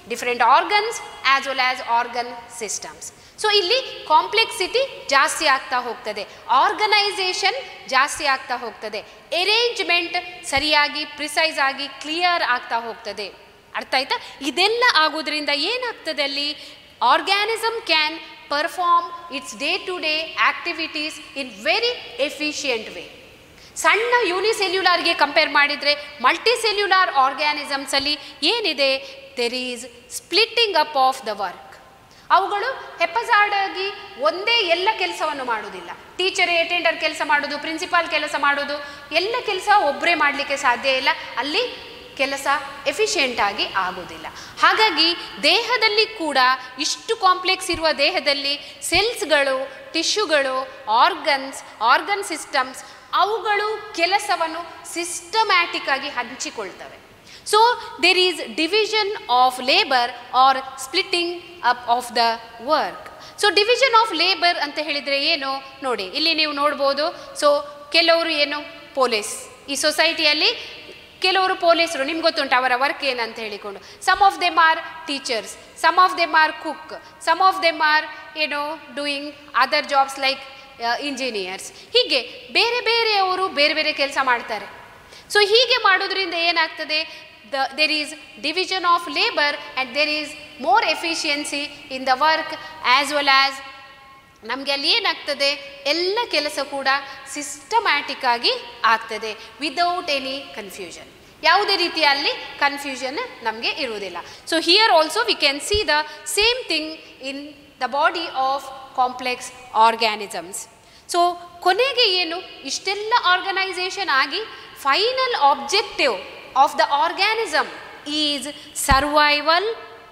different organs as well as organ systems. So ಇಲ್ಲಿ complexity ಜಾಸ್ತಿ ಆಗ್ತಾ ಹೋಗ್ತದೆ, organisation ಜಾಸ್ತಿ ಆಗ್ತಾ ಹೋಗ್ತದೆ, arrangement ಸರಿಯಾಗಿ precise ಆಗಿ clear ಆಗ್ತಾ ಹೋಗ್ತದೆ. ಅರ್ಥ ಆಯ್ತಾ? ಇದೆಲ್ಲ ಆಗೋದ್ರಿಂದ ಏನಾಗ್ತದೆ ಅಲ್ಲಿ, organism can perform its day to day activities in very efficient way. ಸಣ್ಣ ಯೂನಿಸೆಲ್ಯುಲಾರ್ಗೆ ಕಂಪೇರ್ ಮಾಡಿದರೆ ಮಲ್ಟಿಸೆಲ್ಯುಲಾರ್ ಆರ್ಗ್ಯಾನಿಸಮ್ಸಲ್ಲಿ ಏನಿದೆ, there is splitting up of the work. ಅವುಗಳು ಹೆಪ್ಪಸಾಡಾಗಿ ಒಂದೇ ಎಲ್ಲ ಕೆಲಸವನ್ನು ಮಾಡೋದಿಲ್ಲ. ಟೀಚರ್ ಅಟೆಂಡರ್ ಕೆಲಸ ಮಾಡೋದು, ಪ್ರಿನ್ಸಿಪಾಲ್ ಕೆಲಸ ಮಾಡೋದು, ಎಲ್ಲ ಕೆಲಸ ಒಬ್ಬರೇ ಮಾಡಲಿಕ್ಕೆ ಸಾಧ್ಯ ಇಲ್ಲ. ಅಲ್ಲಿ ಕೆಲಸ ಎಫಿಷಿಯೆಂಟಾಗಿ ಆಗೋದಿಲ್ಲ. ಹಾಗಾಗಿ ದೇಹದಲ್ಲಿ ಕೂಡ ಇಷ್ಟು ಕಾಂಪ್ಲೆಕ್ಸ್ ಇರುವ ದೇಹದಲ್ಲಿ ಸೆಲ್ಸ್ಗಳು, ಟಿಶ್ಯೂಗಳು, ಆರ್ಗನ್ ಸಿಸ್ಟಮ್ಸ್ ಅವುಗಳು ಕೆಲಸವನ್ನು ಸಿಸ್ಟಮ್ಯಾಟಿಕ್ ಆಗಿ ಹಂಚಿಕೊಳ್ತವೆ. So there is division of labour or splitting up of the work. So division of labour ಅಂತ ಹೇಳಿದರೆ ಏನು ನೋಡಿ, ಇಲ್ಲಿ ನೀವು ನೋಡ್ಬೋದು. ಸೊ ಕೆಲವರು ಏನು ಪೊಲೀಸ್, ಈ ಸೊಸೈಟಿಯಲ್ಲಿ ಕೆಲವರು ಪೊಲೀಸರು, ನಿಮ್ಗೆ ಗೊತ್ತುಂಟು ಅವರ ವರ್ಕ್ ಏನಂತ ಹೇಳಿಕೊಂಡು. Some of them are teachers, some of them are cook, some of them are doing other jobs like engineers. ಹೀಗೆ ಬೇರೆ ಬೇರೆಯವರು ಬೇರೆ ಬೇರೆ ಕೆಲಸ ಮಾಡ್ತಾರೆ. ಸೊ ಹೀಗೆ ಮಾಡೋದ್ರಿಂದ ಏನಾಗ್ತದೆ, there is division of labor and there is more efficiency in the work as well as ನಮಗೆ ಅಲ್ಲಿ ಏನಾಗ್ತದೆ, ಎಲ್ಲ ಕೆಲಸ ಕೂಡ ಸಿಸ್ಟಮ್ಯಾಟಿಕ್ ಆಗಿ ಆಗ್ತದೆ ವಿದೌಟ್ ಎನಿ ಕನ್ಫ್ಯೂಷನ್. ಯಾವುದೇ ರೀತಿಯಲ್ಲಿ ಕನ್ಫ್ಯೂಷನ್ ನಮಗೆ ಇರುವುದಿಲ್ಲ. So here also we can see the same thing in the body of complex organisms. So ಕೊನೆಗೆ ಏನು, ಇಷ್ಟೆಲ್ಲ ಆರ್ಗನೈಸೇಷನ್ ಆಗಿ final objective of the organism is survival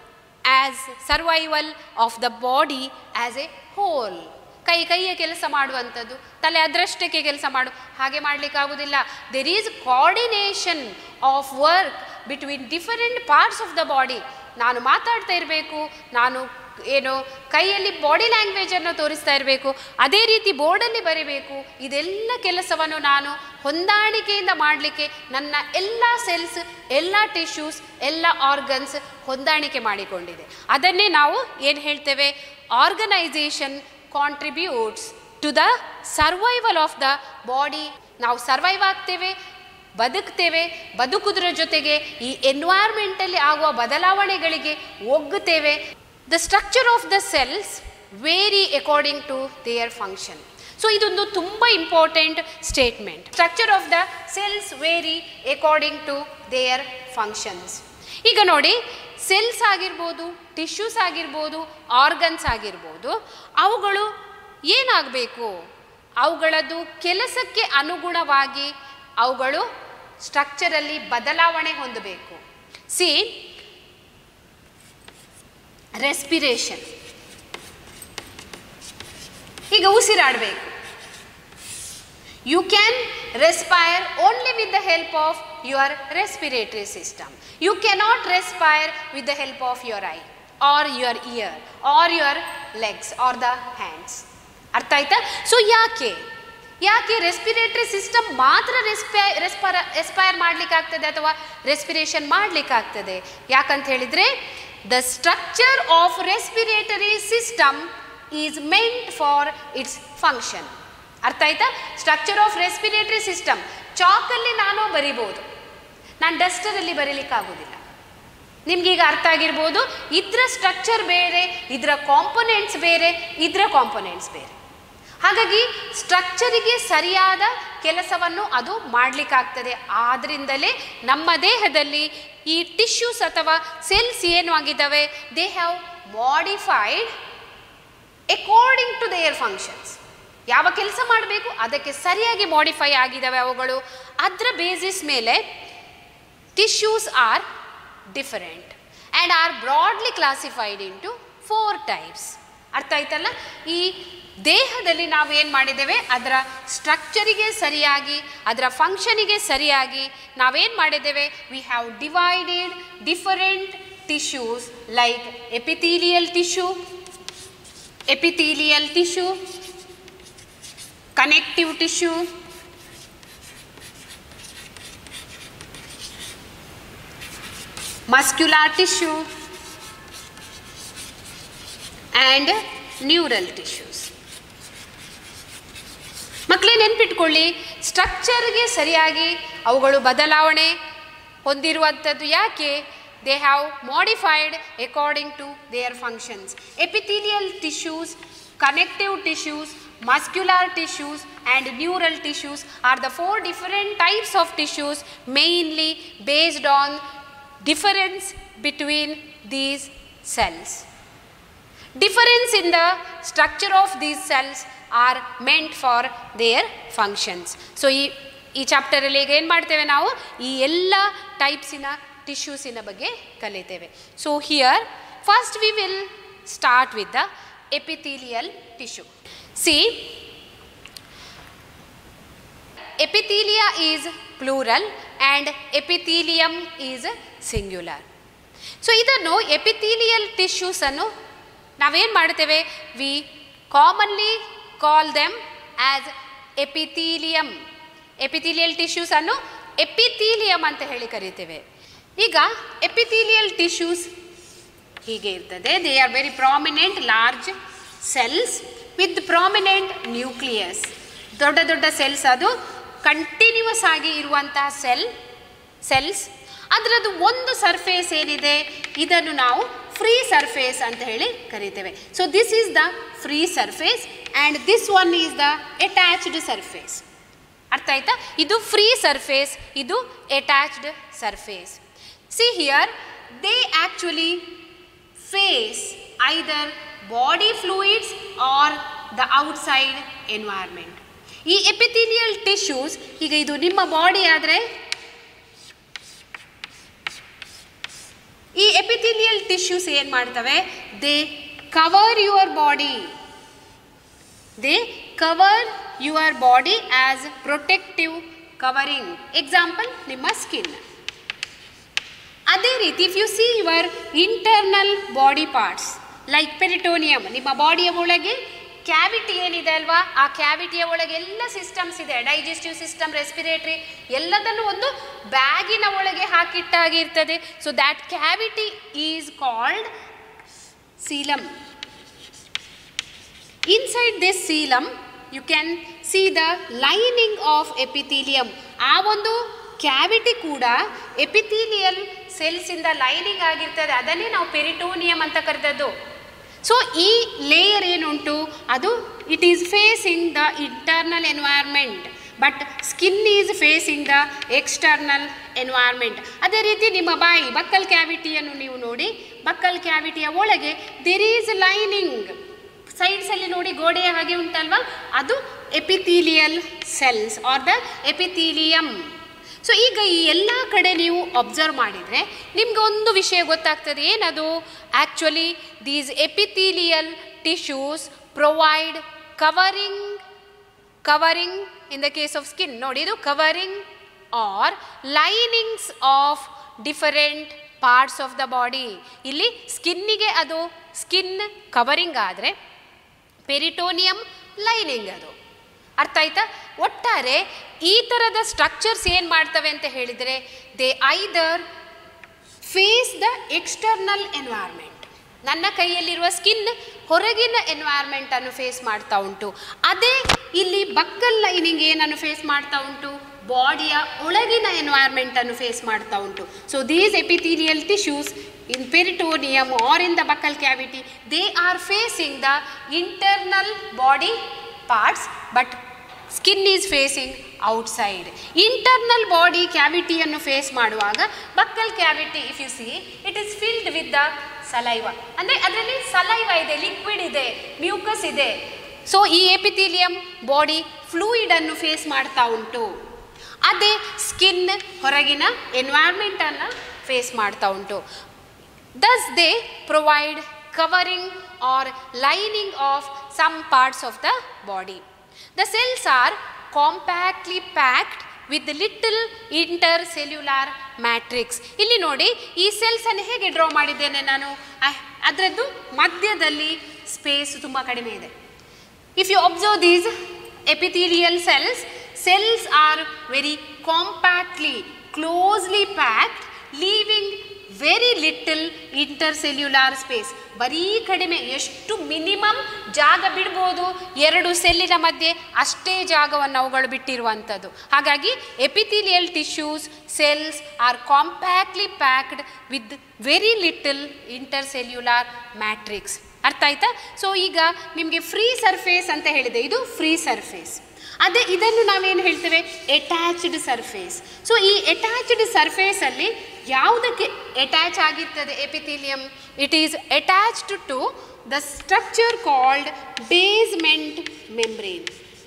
of the body as a whole. ಕೈಯ ಕೆಲಸ ಮಾಡುವಂಥದ್ದು, ತಲೆ ಅದರಷ್ಟಕ್ಕೆ ಕೆಲಸ ಹಾಗೆ ಮಾಡಲಿಕ್ಕಾಗೋದಿಲ್ಲ. there is coordination of work between different parts of the body. ನಾನು ಮಾತಾಡ್ತಾ ಇರಬೇಕು, ನಾನು ಕೈಯಲ್ಲಿ ಬಾಡಿ ಲ್ಯಾಂಗ್ವೇಜನ್ನು ತೋರಿಸ್ತಾ ಇರಬೇಕು, ಅದೇ ರೀತಿ ಬೋರ್ಡಲ್ಲಿ ಬರೀಬೇಕು. ಇದೆಲ್ಲ ಕೆಲಸವನ್ನು ನಾನು ಹೊಂದಾಣಿಕೆಯಿಂದ ಮಾಡಲಿಕ್ಕೆ ನನ್ನ ಎಲ್ಲ ಸೆಲ್ಸ್, ಎಲ್ಲ ಟಿಶ್ಯೂಸ್, ಎಲ್ಲ ಆರ್ಗನ್ಸ್ ಹೊಂದಾಣಿಕೆ ಮಾಡಿಕೊಂಡಿದೆ. ಅದನ್ನೇ ನಾವು ಏನು ಹೇಳ್ತೇವೆ, organisation contributes to the survival of the body. ನಾವು ಸರ್ವೈವ್ ಆಗ್ತೇವೆ, ಬದುಕ್ತೇವೆ, ಬದುಕುವುದರ ಜೊತೆಗೆ ಈ ಎನ್ವೈರ್ಮೆಂಟಲ್ಲಿ ಆಗುವ ಬದಲಾವಣೆಗಳಿಗೆ ಒಗ್ಗುತ್ತೇವೆ. The structure of the cells vary according to their function. So ಇದೊಂದು ತುಂಬ important statement. Structure of the cells vary according to their functions. ಈಗ ನೋಡಿ, ಸೆಲ್ಸ್ ಆಗಿರ್ಬೋದು, ಟಿಶ್ಯೂಸ್ ಆಗಿರ್ಬೋದು, ಆರ್ಗನ್ಸ್ ಆಗಿರ್ಬೋದು, ಅವುಗಳು ಏನಾಗಬೇಕು, ಅವುಗಳದ್ದು ಕೆಲಸಕ್ಕೆ ಅನುಗುಣವಾಗಿ ಅವುಗಳು ಸ್ಟ್ರಕ್ಚರಲ್ಲಿ ಬದಲಾವಣೆ ಹೊಂದಬೇಕು. ಸಿ, ರೆಸ್ಪಿರೇಷನ್, ಈಗ ಉಸಿರಾಡಬೇಕು. You can respire only with the help of your respiratory system. You cannot respire with the help of your eye or your ear or your legs or the hands. ಅರ್ಥ ಆಯ್ತಾ? So ಯಾಕೆ respiratory system ಮಾತ್ರ respire ಮಾಡಲಿಕ್ಕಾಗ್ತದೆ ಅಥವಾ respiration ಮಾಡಲಿಕ್ಕಾಗ್ತದೆ? ಯಾಕಂತ ಹೇಳಿದರೆ, the structure of respiratory system is meant for its function. ಅರ್ಥ ಆಯ್ತಾ? ಸ್ಟ್ರಕ್ಚರ್ ಆಫ್ ರೆಸ್ಪಿರೇಟರಿ ಸಿಸ್ಟಮ್ ಚಾಕಲ್ಲಿ ನಾನು ಬರಿಬೋದು, ನಾನು ಡಸ್ಟರಲ್ಲಿ ಬರೀಲಿಕ್ಕಾಗೋದಿಲ್ಲ. ನಿಮ್ಗೀಗ ಅರ್ಥ ಆಗಿರ್ಬೋದು, ಇದರ ಸ್ಟ್ರಕ್ಚರ್ ಬೇರೆ, ಇದರ ಕಾಂಪೊನೆಂಟ್ಸ್ ಬೇರೆ, ಇದರ ಕಾಂಪೊನೆಂಟ್ಸ್ ಬೇರೆ. ಹಾಗಾಗಿ ಸ್ಟ್ರಕ್ಚರಿಗೆ ಸರಿಯಾದ ಕೆಲಸವನ್ನು ಅದು ಮಾಡಲಿಕ್ಕಾಗ್ತದೆ. ಆದ್ದರಿಂದಲೇ ನಮ್ಮ ದೇಹದಲ್ಲಿ ಈ ಟಿಶ್ಯೂಸ್ ಅಥವಾ ಸೆಲ್ಸ್ ಏನು ಆಗಿದ್ದಾವೆ, they have modified according to their functions. ಯಾವ ಕೆಲಸ ಮಾಡಬೇಕು ಅದಕ್ಕೆ ಸರಿಯಾಗಿ ಮಾಡಿಫೈ ಆಗಿದ್ದಾವೆ ಅವುಗಳು. ಅದರ ಬೇಸಿಸ್ ಮೇಲೆ tissues are different and are broadly classified into 4 types. ಅರ್ಥ ಆಯ್ತಲ್ಲ? ಈ ದೇಹದಲ್ಲಿ ನಾವು ಏನು ಮಾಡಿದ್ದೇವೆ, ಅದರ ಸ್ಟ್ರಕ್ಚರಿಗೆ ಸರಿಯಾಗಿ, ಅದರ ಫಂಕ್ಷನಿಗೆ ಸರಿಯಾಗಿ ನಾವೇನು ಮಾಡಿದ್ದೇವೆ, we have divided different tissues like epithelial tissue, connective tissue, muscular tissue, and neural tissues. ಮಕ್ಕಳೇ ನೆನ್ಪಿಟ್ಕೊಳ್ಳಿ, ಸ್ಟ್ರಕ್ಚರ್ಗೆ ಸರಿಯಾಗಿ ಅವುಗಳು ಬದಲಾವಣೆ ಹೊಂದಿರುವಂಥದ್ದು ಯಾಕೆ? they have modified according to their functions. Epithelial tissues, connective tissues, muscular tissues and neural tissues are the 4 different types of tissues, mainly based on difference between these cells. Difference in the structure of these cells are meant for their functions. So ಈ chapter ಅಲ್ಲಿ ಈಗ ಏನು ಮಾಡ್ತೇವೆ ನಾವು, ಈ ಎಲ್ಲ ಟೈಪ್ಸಿನ ಟಿಶ್ಯೂಸಿನ ಬಗ್ಗೆ ಕಲಿತೇವೆ. So here first we will start with the epithelial tissue. See, epithelia is plural and epithelium is singular. So ಇದನ್ನು epithelial tissues ಅನ್ನು ನಾವೇನು ಮಾಡ್ತೇವೆ, we commonly call them as epithelium. epithelial tissues ಅನ್ನು epithelium ಅಂತ ಹೇಳಿ ಕರೀತೇವೆ. ಈಗ epithelial tissues ಹೀಗೆ ಇರ್ತದೆ. they are very prominent large cells with prominent nucleus. ದೊಡ್ಡ ದೊಡ್ಡ ಸೆಲ್ಸ್, ಅದು ಕಂಟಿನ್ಯೂಸ್ ಆಗಿ ಇರುವಂತಹ ಸೆಲ್ಸ್. ಅದರದ್ದು ಒಂದು ಸರ್ಫೇಸ್ ಏನಿದೆ, ಇದನ್ನು ನಾವು ಫ್ರೀ ಸರ್ಫೇಸ್ ಅಂತ ಹೇಳಿ ಕರೀತೇವೆ. So this is the free surface and this one is the attached surface. ಅರ್ಥ ಆಯ್ತಾ? ಇದು ಫ್ರೀ ಸರ್ಫೇಸ್, ಇದು attached surface. See here, they actually face either body fluids or the outside environment. ಈ epithelial tissues, ಈಗ ಇದು ನಿಮ್ಮ body ಆದರೆ ಈ ಎಪಿಥೀಲಿಯಲ್ ಟಿಶ್ಯೂಸ್ ಏನು ಮಾಡ್ತವೆ, they cover your body. They cover your body as protective covering. Example, ನಿಮ್ಮ skin. ಅದೇ ರೀತಿ if you see your internal body parts like peritoneum, ನಿಮ್ಮ ಬಾಡಿಯ ಒಳಗೆ ಕ್ಯಾವಿಟಿ ಏನಿದೆ ಅಲ್ವಾ, ಆ ಕ್ಯಾವಿಟಿಯ ಒಳಗೆ ಎಲ್ಲ ಸಿಸ್ಟಮ್ಸ್ ಇದೆ, ಡೈಜೆಸ್ಟಿವ್ ಸಿಸ್ಟಮ್, ರೆಸ್ಪಿರೇಟರಿ, ಎಲ್ಲದನ್ನು ಒಂದು ಬ್ಯಾಗಿನ ಒಳಗೆ ಹಾಕಿಟ್ಟಾಗಿರ್ತದೆ. So that cavity is called coelom. Inside this coelom you can see the lining of epithelium. ಆ ಒಂದು ಕ್ಯಾವಿಟಿ ಕೂಡ ಎಪಿಥೀಲಿಯಲ್ ಸೆಲ್ಸಿಂದ ಲೈನಿಂಗ್ ಆಗಿರ್ತದೆ. ಅದನ್ನೇ ನಾವು ಪೆರಿಟೋನಿಯಂ ಅಂತ ಕರೆದದ್ದು. ಸೊ ಈ ಲೇಯರ್ ಏನುಂಟು, ಅದು it is facing the internal environment, but skin is facing the external environment. ಅದೇ ರೀತಿ ನಿಮ್ಮ ಬಾಯಿ, ಬಕ್ಕಲ್ ಕ್ಯಾವಿಟಿಯನ್ನು ನೀವು ನೋಡಿ, ಬಕ್ಕಲ್ ಕ್ಯಾವಿಟಿಯ ಒಳಗೆ ದೇರ್ ಈಸ್ ಲೈನಿಂಗ್. ಸೈಡ್ಸಲ್ಲಿ ನೋಡಿ ಗೋಡೆಯ ಹಾಗೆ ಉಂಟಲ್ವಾ, ಅದು epithelial cells are the epithelium. So ಈಗ ಈ ಎಲ್ಲ ಕಡೆ ನೀವು ಅಬ್ಸರ್ವ್ ಮಾಡಿದರೆ ನಿಮ್ಗೆ ಒಂದು ವಿಷಯ ಗೊತ್ತಾಗ್ತದೆ. ಏನದು? Actually these epithelial tissues provide covering in the case of skin. ನೋಡಿ, ಇದು covering or linings of different parts of the body. ಇಲ್ಲಿ ಸ್ಕಿನ್ನಿಗೆ ಅದು ಸ್ಕಿನ್ ಕವರಿಂಗ್ ಆದರೆ ಪೆರಿಟೋನಿಯಂ ಲೈನಿಂಗ್ ಅದು. ಅರ್ಥ ಆಯ್ತಾ? ಒಟ್ಟಾರೆ ಈ ಥರದ ಸ್ಟ್ರಕ್ಚರ್ಸ್ ಏನು ಮಾಡ್ತವೆ ಅಂತ ಹೇಳಿದರೆ, they either face the external environment. ನನ್ನ ಕೈಯಲ್ಲಿರುವ ಸ್ಕಿನ್ ಹೊರಗಿನ ಎನ್ವೈರ್ಮೆಂಟನ್ನು ಫೇಸ್ ಮಾಡ್ತಾ ಉಂಟು. ಅದೇ ಇಲ್ಲಿ ಬಕ್ಕಲ್ ಲೈನಿಂಗ್ ಏನನ್ನು ಫೇಸ್ ಮಾಡ್ತಾ ಉಂಟು, ಬಾಡಿಯ ಒಳಗಿನ ಎನ್ವೈರ್ಮೆಂಟನ್ನು ಫೇಸ್ ಮಾಡ್ತಾ ಉಂಟು. So these epithelial tissues in peritoneum or in the buccal cavity, they are facing the internal body parts, but skin is facing outside. Internal body cavity annu face maduvaga buccal cavity, if you see, it is filled with the saliva. Andre adralli saliva ide, liquid ide, mucus ide. So ee epithelium body fluid annu face ಮಾಡ್ತಾ ಉಂಟು. ಅದೇ skin ಹೊರಗಿನ environment ಅನ್ನು face ಮಾಡ್ತಾ ಉಂಟು. Thus they provide covering or lining of some parts of the body. The cells are compactly packed with little intercellular matrix. ಇಲ್ಲಿ ನೋಡಿ, ಈ ಸೆಲ್ಸ್ ಅನ್ನು ಹೇಗೆ ಡ್ರಾ ಮಾಡಿದ್ದೇನೆ ನಾನು, ಅದರದ್ದು ಮಧ್ಯದಲ್ಲಿ ಸ್ಪೇಸ್ ತುಂಬ ಕಡಿಮೆ ಇದೆ. If you observe these epithelial cells are very compactly, closely packed, leaving very little intercellular space, ಬರೀ ಕಡಿಮೆ, ಎಷ್ಟು ಮಿನಿಮಮ್ ಜಾಗ ಬಿಡ್ಬೋದು 2 ಸೆಲ್ಲಿನ ಮಧ್ಯೆ ಅಷ್ಟೇ ಜಾಗವನ್ನು ಅವುಗಳು ಬಿಟ್ಟಿರುವಂಥದ್ದು. ಹಾಗಾಗಿ epithelial tissues cells are compactly packed with very little intercellular matrix. ಅರ್ಥ ಆಯ್ತಾ? ಸೊ ಈಗ ನಿಮಗೆ ಫ್ರೀ ಸರ್ಫೇಸ್ ಅಂತ ಹೇಳಿದೆ, ಇದು ಫ್ರೀ ಸರ್ಫೇಸ್. ಅದೇ ಇದನ್ನು ನಾವೇನು ಹೇಳ್ತೇವೆ, ಅಟ್ಯಾಚ್ಡ್ ಸರ್ಫೇಸ್. ಸೊ ಈ ಅಟ್ಯಾಚ್ಡ್ ಸರ್ಫೇಸಲ್ಲಿ ಯಾವುದಕ್ಕೆ ಅಟ್ಯಾಚ್ ಆಗಿರ್ತದೆ epithelium? It is attached to the structure called basement membrane.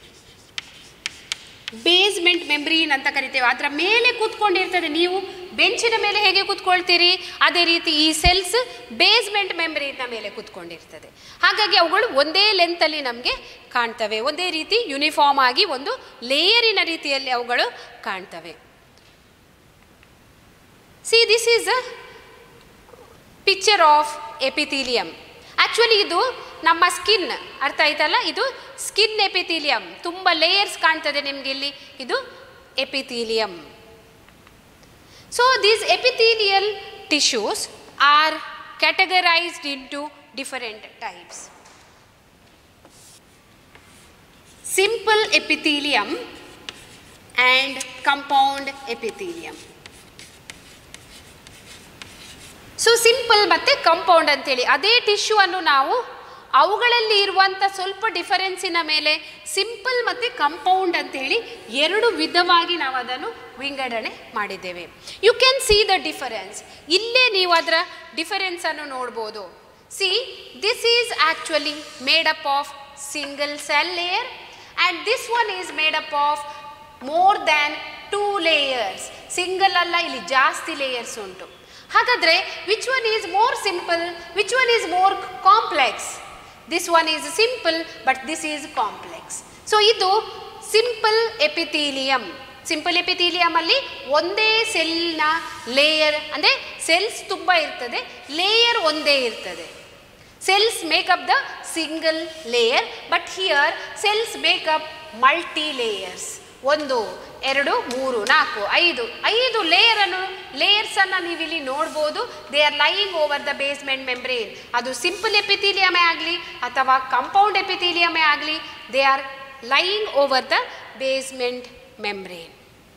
Basement membrane ಅಂತ ಕರಿತೇವೆ. ಅದರ ಮೇಲೆ ಕೂತ್ಕೊಂಡಿರ್ತದೆ. ನೀವು ಬೆಂಚಿನ ಮೇಲೆ ಹೇಗೆ ಕೂತ್ಕೊಳ್ತೀರಿ ಅದೇ ರೀತಿ ಈ ಸೆಲ್ಸ್ ಬೇಸ್ಮೆಂಟ್ ಮೆಂಬ್ರೇನ್ನ ಮೇಲೆ ಕೂತ್ಕೊಂಡಿರ್ತದೆ. ಹಾಗಾಗಿ ಅವುಗಳು ಒಂದೇ ಲೆಂತಲ್ಲಿ ನಮಗೆ ಕಾಣ್ತವೆ, ಒಂದೇ ರೀತಿ ಯೂನಿಫಾರ್ಮ್ ಆಗಿ ಒಂದು ಲೇಯರಿನ ರೀತಿಯಲ್ಲಿ ಅವುಗಳು ಕಾಣ್ತವೆ. See this is a picture of epithelium. Actually ಇದು ನಮ್ಮ ಸ್ಕಿನ್, ಅರ್ಥ ಆಯ್ತಲ್ಲ, ಇದು ಸ್ಕಿನ್ ಎಪಿಥೀಲಿಯಂ. ತುಂಬ ಲೇಯರ್ಸ್ ಕಾಣ್ತದೆ ನಿಮಗೆ ಇಲ್ಲಿ, ಇದು epithelium. So these epithelial tissues are categorized into different types. Simple epithelium and compound epithelium. So simple ಮತ್ತು ಕಂಪೌಂಡ್ ಅಂತೇಳಿ ಅದೇ ಟಿಶ್ಯೂ ಅನ್ನು ನಾವು ಅವುಗಳಲ್ಲಿ ಇರುವಂಥ ಸ್ವಲ್ಪ ಡಿಫರೆನ್ಸಿನ ಮೇಲೆ ಸಿಂಪಲ್ ಮತ್ತು ಕಂಪೌಂಡ್ ಅಂತೇಳಿ 2 ವಿಧವಾಗಿ ನಾವು ಅದನ್ನು ವಿಂಗಡಣೆ ಮಾಡಿದ್ದೇವೆ. You can see the difference. ಇಲ್ಲೇ ನೀವು ಅದರ ಡಿಫರೆನ್ಸನ್ನು ನೋಡ್ಬೋದು. See this is actually made up of single cell layer and this one is made up of more than 2 layers. Single ಅಲ್ಲ, ಇಲ್ಲಿ ಜಾಸ್ತಿ ಲೇಯರ್ಸ್ ಉಂಟು. ಹಾಗಾದರೆ which one is more simple, which one is more complex? This one is simple but this is complex. So ಇದು simple epithelium. Simple ಎಪಿಥೀಲಿಯಮಲ್ಲಿ ಒಂದೇ ಸೆಲ್ನ layer, ಅಂದರೆ ಸೆಲ್ಸ್ ತುಂಬ ಇರ್ತದೆ, ಲೇಯರ್ ಒಂದೇ ಇರ್ತದೆ. Cells make up the single layer, but here cells make up multi layers. 1 2 3 4 5 ಲೇಯರ್ಸನ್ನು ನೀವಿಲ್ಲಿ ನೋಡ್ಬೋದು. They are lying over the basement membrane. ಅದು ಸಿಂಪಲ್ ಎಪಿಥೀಲಿಯಮೇ ಆಗಲಿ ಅಥವಾ ಕಂಪೌಂಡ್ ಎಪಿಥೀಲಿಯಮೇ ಆಗಲಿ, they are lying over the basement membrane.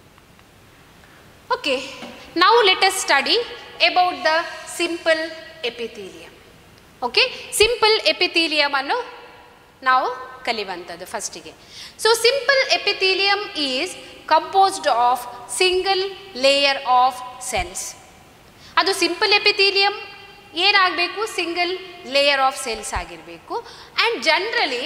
Okay, now let us study about the simple epithelium. Okay, simple epithelium annu now kalivantadu first ge. So simple epithelium is composed of single layer of cells. Adu simple epithelium ಏನಾಗಬೇಕು, single layer of cells ಆಗಿರಬೇಕು. And generally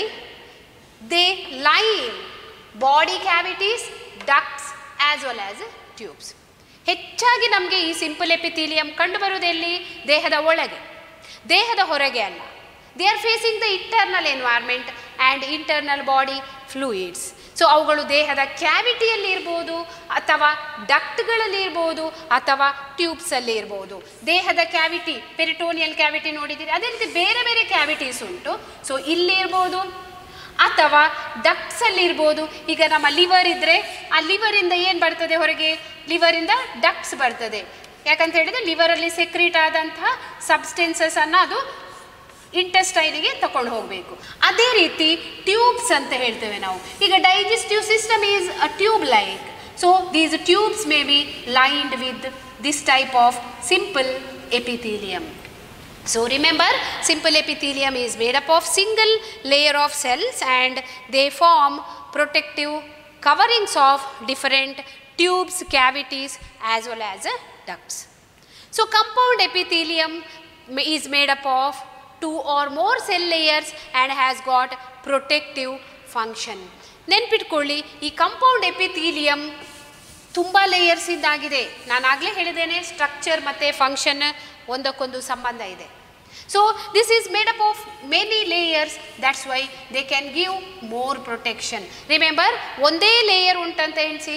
they line body cavities, ducts as well as tubes. ಹೆಚ್ಚಾಗಿ ನಮಗೆ ಈ simple epithelium ಕಂಡುಬರುವುದೆಲ್ಲಿ? ದೇಹದ ಒಳಗೆ, ದೇಹದ ಹೊರಗೆ ಅಲ್ಲ. They are facing the internal environment and internal body fluids. So ಅವುಗಳು ದೇಹದ ಕ್ಯಾವಿಟಿಯಲ್ಲಿ ಇರ್ಬೋದು, ಅಥವಾ ಡಕ್ಟ್ಗಳಲ್ಲಿ ಇರ್ಬೋದು, ಅಥವಾ ಟ್ಯೂಬ್ಸಲ್ಲಿ ಇರ್ಬೋದು. ದೇಹದ ಕ್ಯಾವಿಟಿ, ಪೆರಿಟೋನಿಯಲ್ ಕ್ಯಾವಿಟಿ ನೋಡಿದ್ದೀರಿ, ಅದೇ ರೀತಿ ಬೇರೆ ಬೇರೆ ಕ್ಯಾವಿಟೀಸ್ ಉಂಟು. ಸೊ ಇಲ್ಲಿ ಇರ್ಬೋದು ಅಥವಾ ಡಕ್ಟ್ಸಲ್ಲಿ ಇರ್ಬೋದು. ಈಗ ನಮ್ಮ ಲಿವರ್ ಇದ್ದರೆ ಆ ಲಿವರಿಂದ ಏನು ಬರ್ತದೆ ಹೊರಗೆ? ಲಿವರಿಂದ ಡಕ್ಟ್ಸ್ ಬರ್ತದೆ. ಯಾಕಂತ ಹೇಳಿದರೆ ಲಿವರಲ್ಲಿ ಸೆಕ್ರೀಟ್ ಆದಂತಹ ಸಬ್ಸ್ಟೆನ್ಸಸನ್ನು ಅದು ಇಂಟೆಸ್ಟೈನಿಗೆ ತಗೊಂಡು ಹೋಗಬೇಕು. ಅದೇ ರೀತಿ ಟ್ಯೂಬ್ಸ್ ಅಂತ ಹೇಳ್ತೇವೆ ನಾವು. ಈಗ digestive system is a tube like. So these tubes may be lined with this type of simple epithelium. So remember, simple epithelium is made up of single layer of cells and they form protective coverings of different tubes, cavities as well as ducts. So compound epithelium is made up of 2 or more cell layers and has got protective function. ನೆನ್ಪಿಟ್ಕೊಳ್ಳಿ, ಈ compound epithelium ತುಂಬ layers ಇದ್ದಾಗಿದೆ. ನಾನು ಆಗಲೇ ಹೇಳಿದ್ದೇನೆ, structure ಮತ್ತು function ಒಂದಕ್ಕೊಂದು ಸಂಬಂಧ ಇದೆ. So this is made up of many layers, that's why they can give more protection. Remember, ಒಂದೇ ಲೇಯರ್ ಉಂಟಂತ ಎಣಿಸಿ,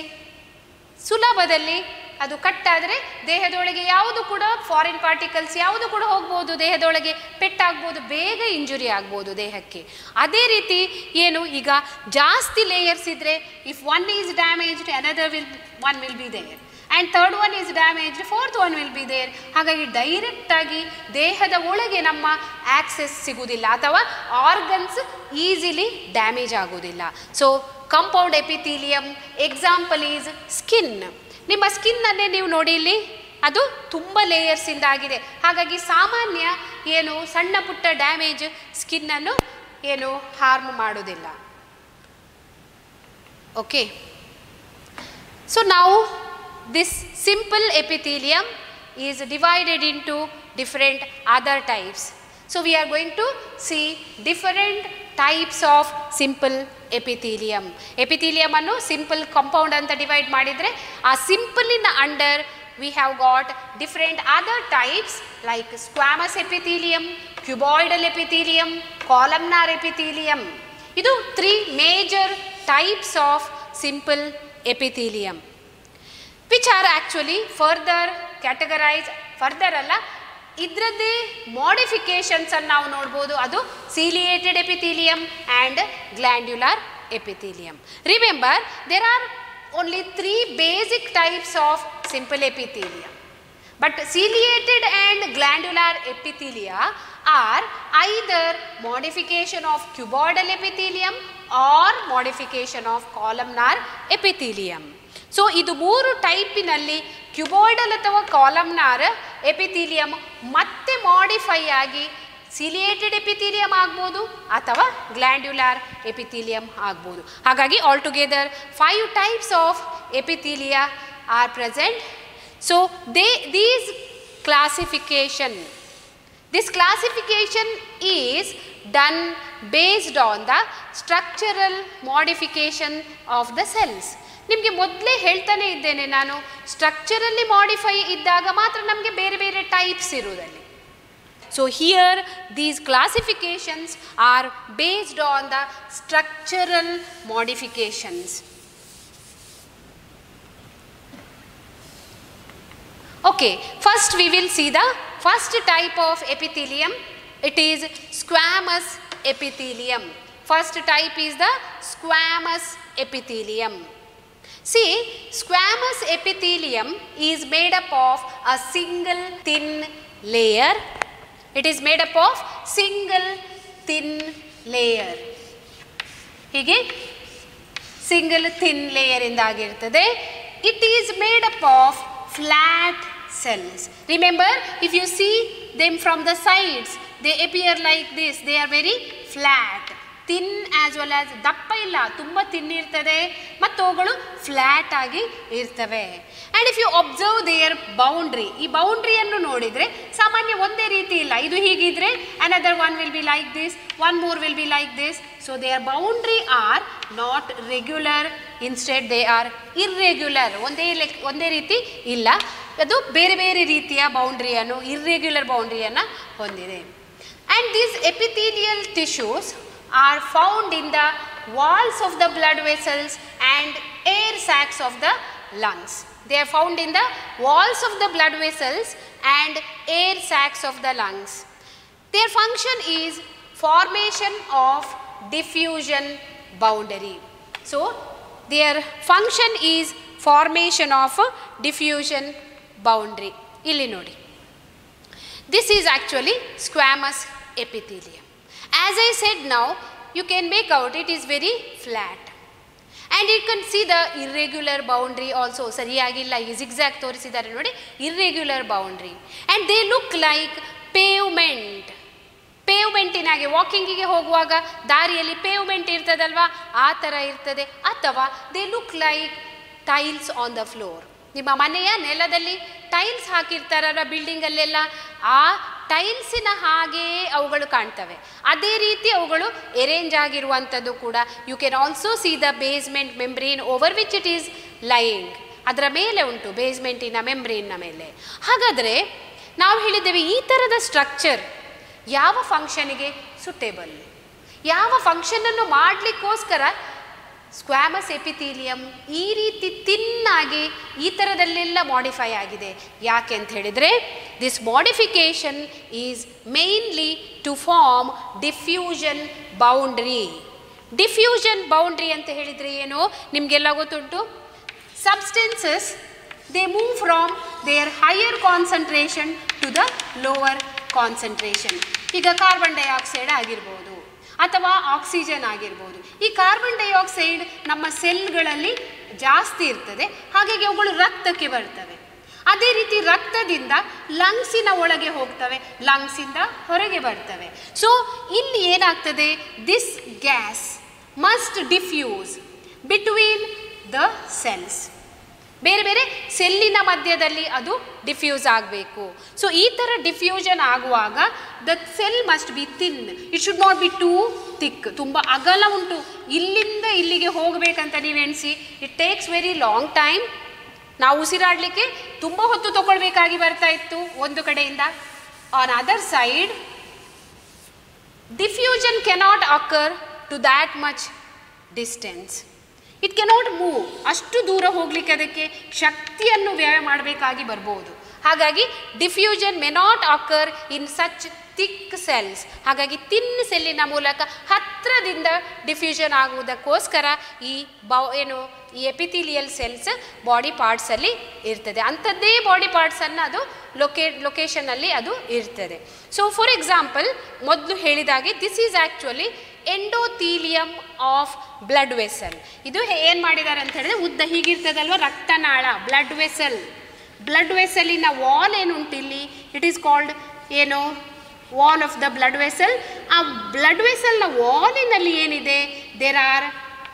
ಸುಲಭದಲ್ಲಿ ಅದು ಕಟ್ಟಾದರೆ ದೇಹದೊಳಗೆ ಯಾವುದು ಕೂಡ ಫಾರಿನ್ ಪಾರ್ಟಿಕಲ್ಸ್ ಯಾವುದು ಕೂಡ ಹೋಗ್ಬೋದು, ದೇಹದೊಳಗೆ ಪೆಟ್ಟಾಗ್ಬೋದು, ಬೇಗ ಇಂಜುರಿ ಆಗ್ಬೋದು ದೇಹಕ್ಕೆ. ಅದೇ ರೀತಿ ಏನು, ಈಗ ಜಾಸ್ತಿ ಲೇಯರ್ಸ್ ಇದ್ದರೆ if one is damaged one will be there. And third one is damaged, fourth one will be there. ಹಾಗಾಗಿ ಡೈರೆಕ್ಟಾಗಿ ದೇಹದ ಒಳಗೆ ನಮ್ಮ ಆಕ್ಸೆಸ್ ಸಿಗುವುದಿಲ್ಲ ಅಥವಾ ಆರ್ಗನ್ಸ್ ಈಸಿಲಿ ಡ್ಯಾಮೇಜ್ ಆಗೋದಿಲ್ಲ. So compound epithelium example is skin. ನಿಮ್ಮ ಸ್ಕಿನ್ನನ್ನೇ ನೀವು ನೋಡಿ ಇಲ್ಲಿ, ಅದು ತುಂಬ ಲೇಯರ್ಸಿಂದ ಆಗಿದೆ. ಹಾಗಾಗಿ ಸಾಮಾನ್ಯ ಏನು ಸಣ್ಣ ಪುಟ್ಟ ಡ್ಯಾಮೇಜ್ ಸ್ಕಿನ್ನನ್ನು ಏನು ಹಾರ್ಮ್ ಮಾಡೋದಿಲ್ಲ. ಓಕೆ, ಸೊ ನಾವು this simple epithelium is divided into different other types. So we are going to see different types of simple epithelium. Epithelium ಅನ್ನು ಸಿಂಪಲ್ ಕಂಪೌಂಡ್ ಅಂತ ಡಿವೈಡ್ ಮಾಡಿದರೆ ಆ ಸಿಂಪಲಿನ under we have got different other types like squamous epithelium, cuboidal epithelium, columnar epithelium. Idu three major types of simple epithelium which are actually further categorized. Further alla idradde modifications annu ನಾವು ನೋಡಬಹುದು. ಅದು ciliated epithelium and glandular epithelium. Remember, there are only three basic types of simple epithelium, but ciliated and glandular epithelia are either modification of cuboidal epithelium or modification of columnar epithelium. So idu mooru type nalli cuboidal athawa columnar epithelium ಮತ್ತೆ modify ಆಗಿ ciliated epithelium ಆಗ್ಬೋದು ಅಥವಾ glandular epithelium ಆಗ್ಬೋದು. ಹಾಗಾಗಿ all together 5 types of epithelia are present. So this classification is done based on the structural modification of the cells. ನಿಮಗೆ ಮೊದಲೇ ಹೇಳ್ತಾನೆ ಇದ್ದೇನೆ ನಾನು, ಸ್ಟ್ರಕ್ಚರಲ್ಲಿ ಮಾಡಿಫೈ ಇದ್ದಾಗ ಮಾತ್ರ ನಮಗೆ ಬೇರೆ ಬೇರೆ ಟೈಪ್ಸ್ ಇರುವುದಲ್ಲಿ. So here these classifications are based on the structural modifications. Okay, first we will see the first type of epithelium. It is squamous epithelium. First type is the squamous epithelium. See, squamous epithelium is made up of a single thin layer. It is made up of single thin layer. ಹೀಗೆ single thin layer ಇಂದಾಗಿರ್ತದೆ. It is made up of flat cells. Remember, if you see them from the sides, they appear like this. They are very flat. Thin as well as ದಪ್ಪ ಇಲ್ಲ, ತುಂಬ thin ಇರ್ತದೆ ಮತ್ತು ಅವುಗಳು flat ಆಗಿ ಇರ್ತವೆ. And if you observe their boundary, ಈ ಬೌಂಡ್ರಿಯನ್ನು ನೋಡಿದರೆ ಸಾಮಾನ್ಯ ಒಂದೇ ರೀತಿ ಇಲ್ಲ. ಇದು ಹೀಗಿದ್ರೆ another one will be like this, one more will be like this. So their boundary are not regular, instead they are irregular. ಒಂದೇ ರೀತಿ ಇಲ್ಲ, ಅದು ಬೇರೆ ಬೇರೆ ರೀತಿಯ ಬೌಂಡ್ರಿಯನ್ನು, ಇರ್ರೆಗ್ಯುಲರ್ ಬೌಂಡ್ರಿಯನ್ನು ಹೊಂದಿದೆ. And these epithelial tissues are found in the walls of the blood vessels and air sacs of the lungs. They are found in the walls of the blood vessels and air sacs of the lungs. Their function is formation of diffusion boundary. So their function is formation of diffusion boundary. Illi nodi, this is actually squamous epithelium. As I said now, you can make out it is very flat. And you can see the irregular boundary also. Sariyagilla, zigzag ತೋರಿಸಿದ್ದಾರೆ ನೋಡಿ, irregular boundary. And they look like pavement. ಪೇವ್ಮೆಂಟಿನಾಗೆ ವಾಕಿಂಗಿಗೆ ಹೋಗುವಾಗ ದಾರಿಯಲ್ಲಿ pavement ಇರ್ತದಲ್ವಾ, ಆ ಥರ ಇರ್ತದೆ. ಅಥವಾ they look like tiles on the floor. ನಿಮ್ಮ ಮನೆಯ ನೆಲದಲ್ಲಿ ಟೈಲ್ಸ್ ಹಾಕಿರ್ತಾರಲ್ಲ ಬಿಲ್ಡಿಂಗಲ್ಲೆಲ್ಲ, ಆ ಟೈಲ್ಸಿನ ಹಾಗೆಯೇ ಅವುಗಳು ಕಾಣ್ತವೆ. ಅದೇ ರೀತಿ ಅವುಗಳು ಅರೇಂಜ್ ಆಗಿರುವಂಥದ್ದು ಕೂಡ. You can also see the basement membrane over which it is lying. ಅದರ ಮೇಲೆ ಉಂಟು, ಬೇಸ್ಮೆಂಟಿನ ಮೆಂಬ್ರೇನ್ನ ಮೇಲೆ. ಹಾಗಾದರೆ ನಾವು ಹೇಳಿದ್ದೇವೆ ಈ ಥರದ ಸ್ಟ್ರಕ್ಚರ್ ಯಾವ ಫಂಕ್ಷನಿಗೆ ಸುಟೇಬಲ್, ಯಾವ ಫಂಕ್ಷನನ್ನು ಮಾಡಲಿಕ್ಕೋಸ್ಕರ ಸ್ಕ್ವಾಮಸ್ ಎಪಿಥೀಲಿಯಂ ಈ ರೀತಿ ತಿನ್ನಾಗಿ ಈ ಥರದಲ್ಲೆಲ್ಲ ಮಾಡಿಫೈ ಆಗಿದೆ. ಯಾಕೆ ಅಂತ ಹೇಳಿದರೆ, this modification is mainly to form diffusion boundary. Diffusion boundary ಅಂತ ಹೇಳಿದರೆ ಏನು, ನಿಮಗೆಲ್ಲ ಗೊತ್ತುಂಟು. Substances They move from their higher concentration to the lower concentration. ಈಗ ಕಾರ್ಬನ್ ಡೈಆಕ್ಸೈಡ್ ಆಗಿರ್ಬೋದು ಅಥವಾ ಆಕ್ಸಿಜನ್ ಆಗಿರ್ಬೋದು. ಈ ಕಾರ್ಬನ್ ಡೈಆಕ್ಸೈಡ್ ನಮ್ಮ ಸೆಲ್ಗಳಲ್ಲಿ ಜಾಸ್ತಿ ಇರ್ತದೆ, ಹಾಗಾಗಿ ಅವುಗಳು ರಕ್ತಕ್ಕೆ ಬರ್ತವೆ. ಅದೇ ರೀತಿ ರಕ್ತದಿಂದ ಲಂಗ್ಸಿನ ಒಳಗೆ ಹೋಗ್ತವೆ, ಲಂಗ್ಸಿಂದ ಹೊರಗೆ ಬರ್ತವೆ. ಸೊ ಇಲ್ಲಿ ಏನಾಗ್ತದೆ, this gas must diffuse between the cells. ಬೇರೆ ಬೇರೆ ಸೆಲ್ಲಿನ ಮಧ್ಯದಲ್ಲಿ ಅದು ಡಿಫ್ಯೂಸ್ ಆಗಬೇಕು. ಸೊ ಈ ಥರ ಡಿಫ್ಯೂಷನ್ ಆಗುವಾಗ the cell must be thin, it should not be too thick. ತುಂಬ ಅಗಲ ಉಂಟು, ಇಲ್ಲಿಂದ ಇಲ್ಲಿಗೆ ಹೋಗಬೇಕಂತ ನೀವು ಎಣಿಸಿ, it takes very long time. ನಾವು ಉಸಿರಾಡಲಿಕ್ಕೆ ತುಂಬ ಹೊತ್ತು ತಗೊಳ್ಬೇಕಾಗಿ ಬರ್ತಾ ಇತ್ತು ಒಂದು ಕಡೆಯಿಂದ. On other side diffusion cannot occur to that much distance. It cannot move, ಅಷ್ಟು ದೂರ ಹೋಗಲಿಕ್ಕೆ ಅದಕ್ಕೆ ಶಕ್ತಿಯನ್ನು ವ್ಯಯ ಮಾಡಬೇಕಾಗಿ ಬರ್ಬೋದು. ಹಾಗಾಗಿ diffusion may not occur in such thick cells. ಹಾಗಾಗಿ ತಿನ್ ಸೆಲ್ಲಿನ ಮೂಲಕ ಹತ್ತಿರದಿಂದ ಡಿಫ್ಯೂಷನ್ ಆಗುವುದಕ್ಕೋಸ್ಕರ ಈ ಈ ಎಪಿಥೀಲಿಯಲ್ ಸೆಲ್ಸ್ ಬಾಡಿ ಪಾರ್ಟ್ಸಲ್ಲಿ ಇರ್ತದೆ. ಅಂಥದ್ದೇ ಬಾಡಿ ಪಾರ್ಟ್ಸನ್ನು ಅದು ಲೊಕೇಶನಲ್ಲಿ ಅದು ಇರ್ತದೆ. ಸೊ ಫಾರ್ ಎಕ್ಸಾಂಪಲ್, ಮೊದಲು ಹೇಳಿದಾಗೆ this is actually endothelium of blood vessel. ಇದು ಏನು ಮಾಡಿದ್ದಾರೆ ಅಂತ ಹೇಳಿದ್ರೆ, ಉದ್ದ ಹೀಗಿರ್ತದಲ್ವ ರಕ್ತನಾಳ, ಬ್ಲಡ್ ವೆಸಲ್. ಬ್ಲಡ್ ವೆಸಲಿನ ವಾಲ್ ಏನುಂಟಿಲ್ಲಿ, ಇಟ್ ಈಸ್ ಕಾಲ್ಡ್ ಏನು, wall of the blood vessel. ಆ ಬ್ಲಡ್ ವೆಸಲ್ನ ವಾಲಿನಲ್ಲಿ ಏನಿದೆ, there are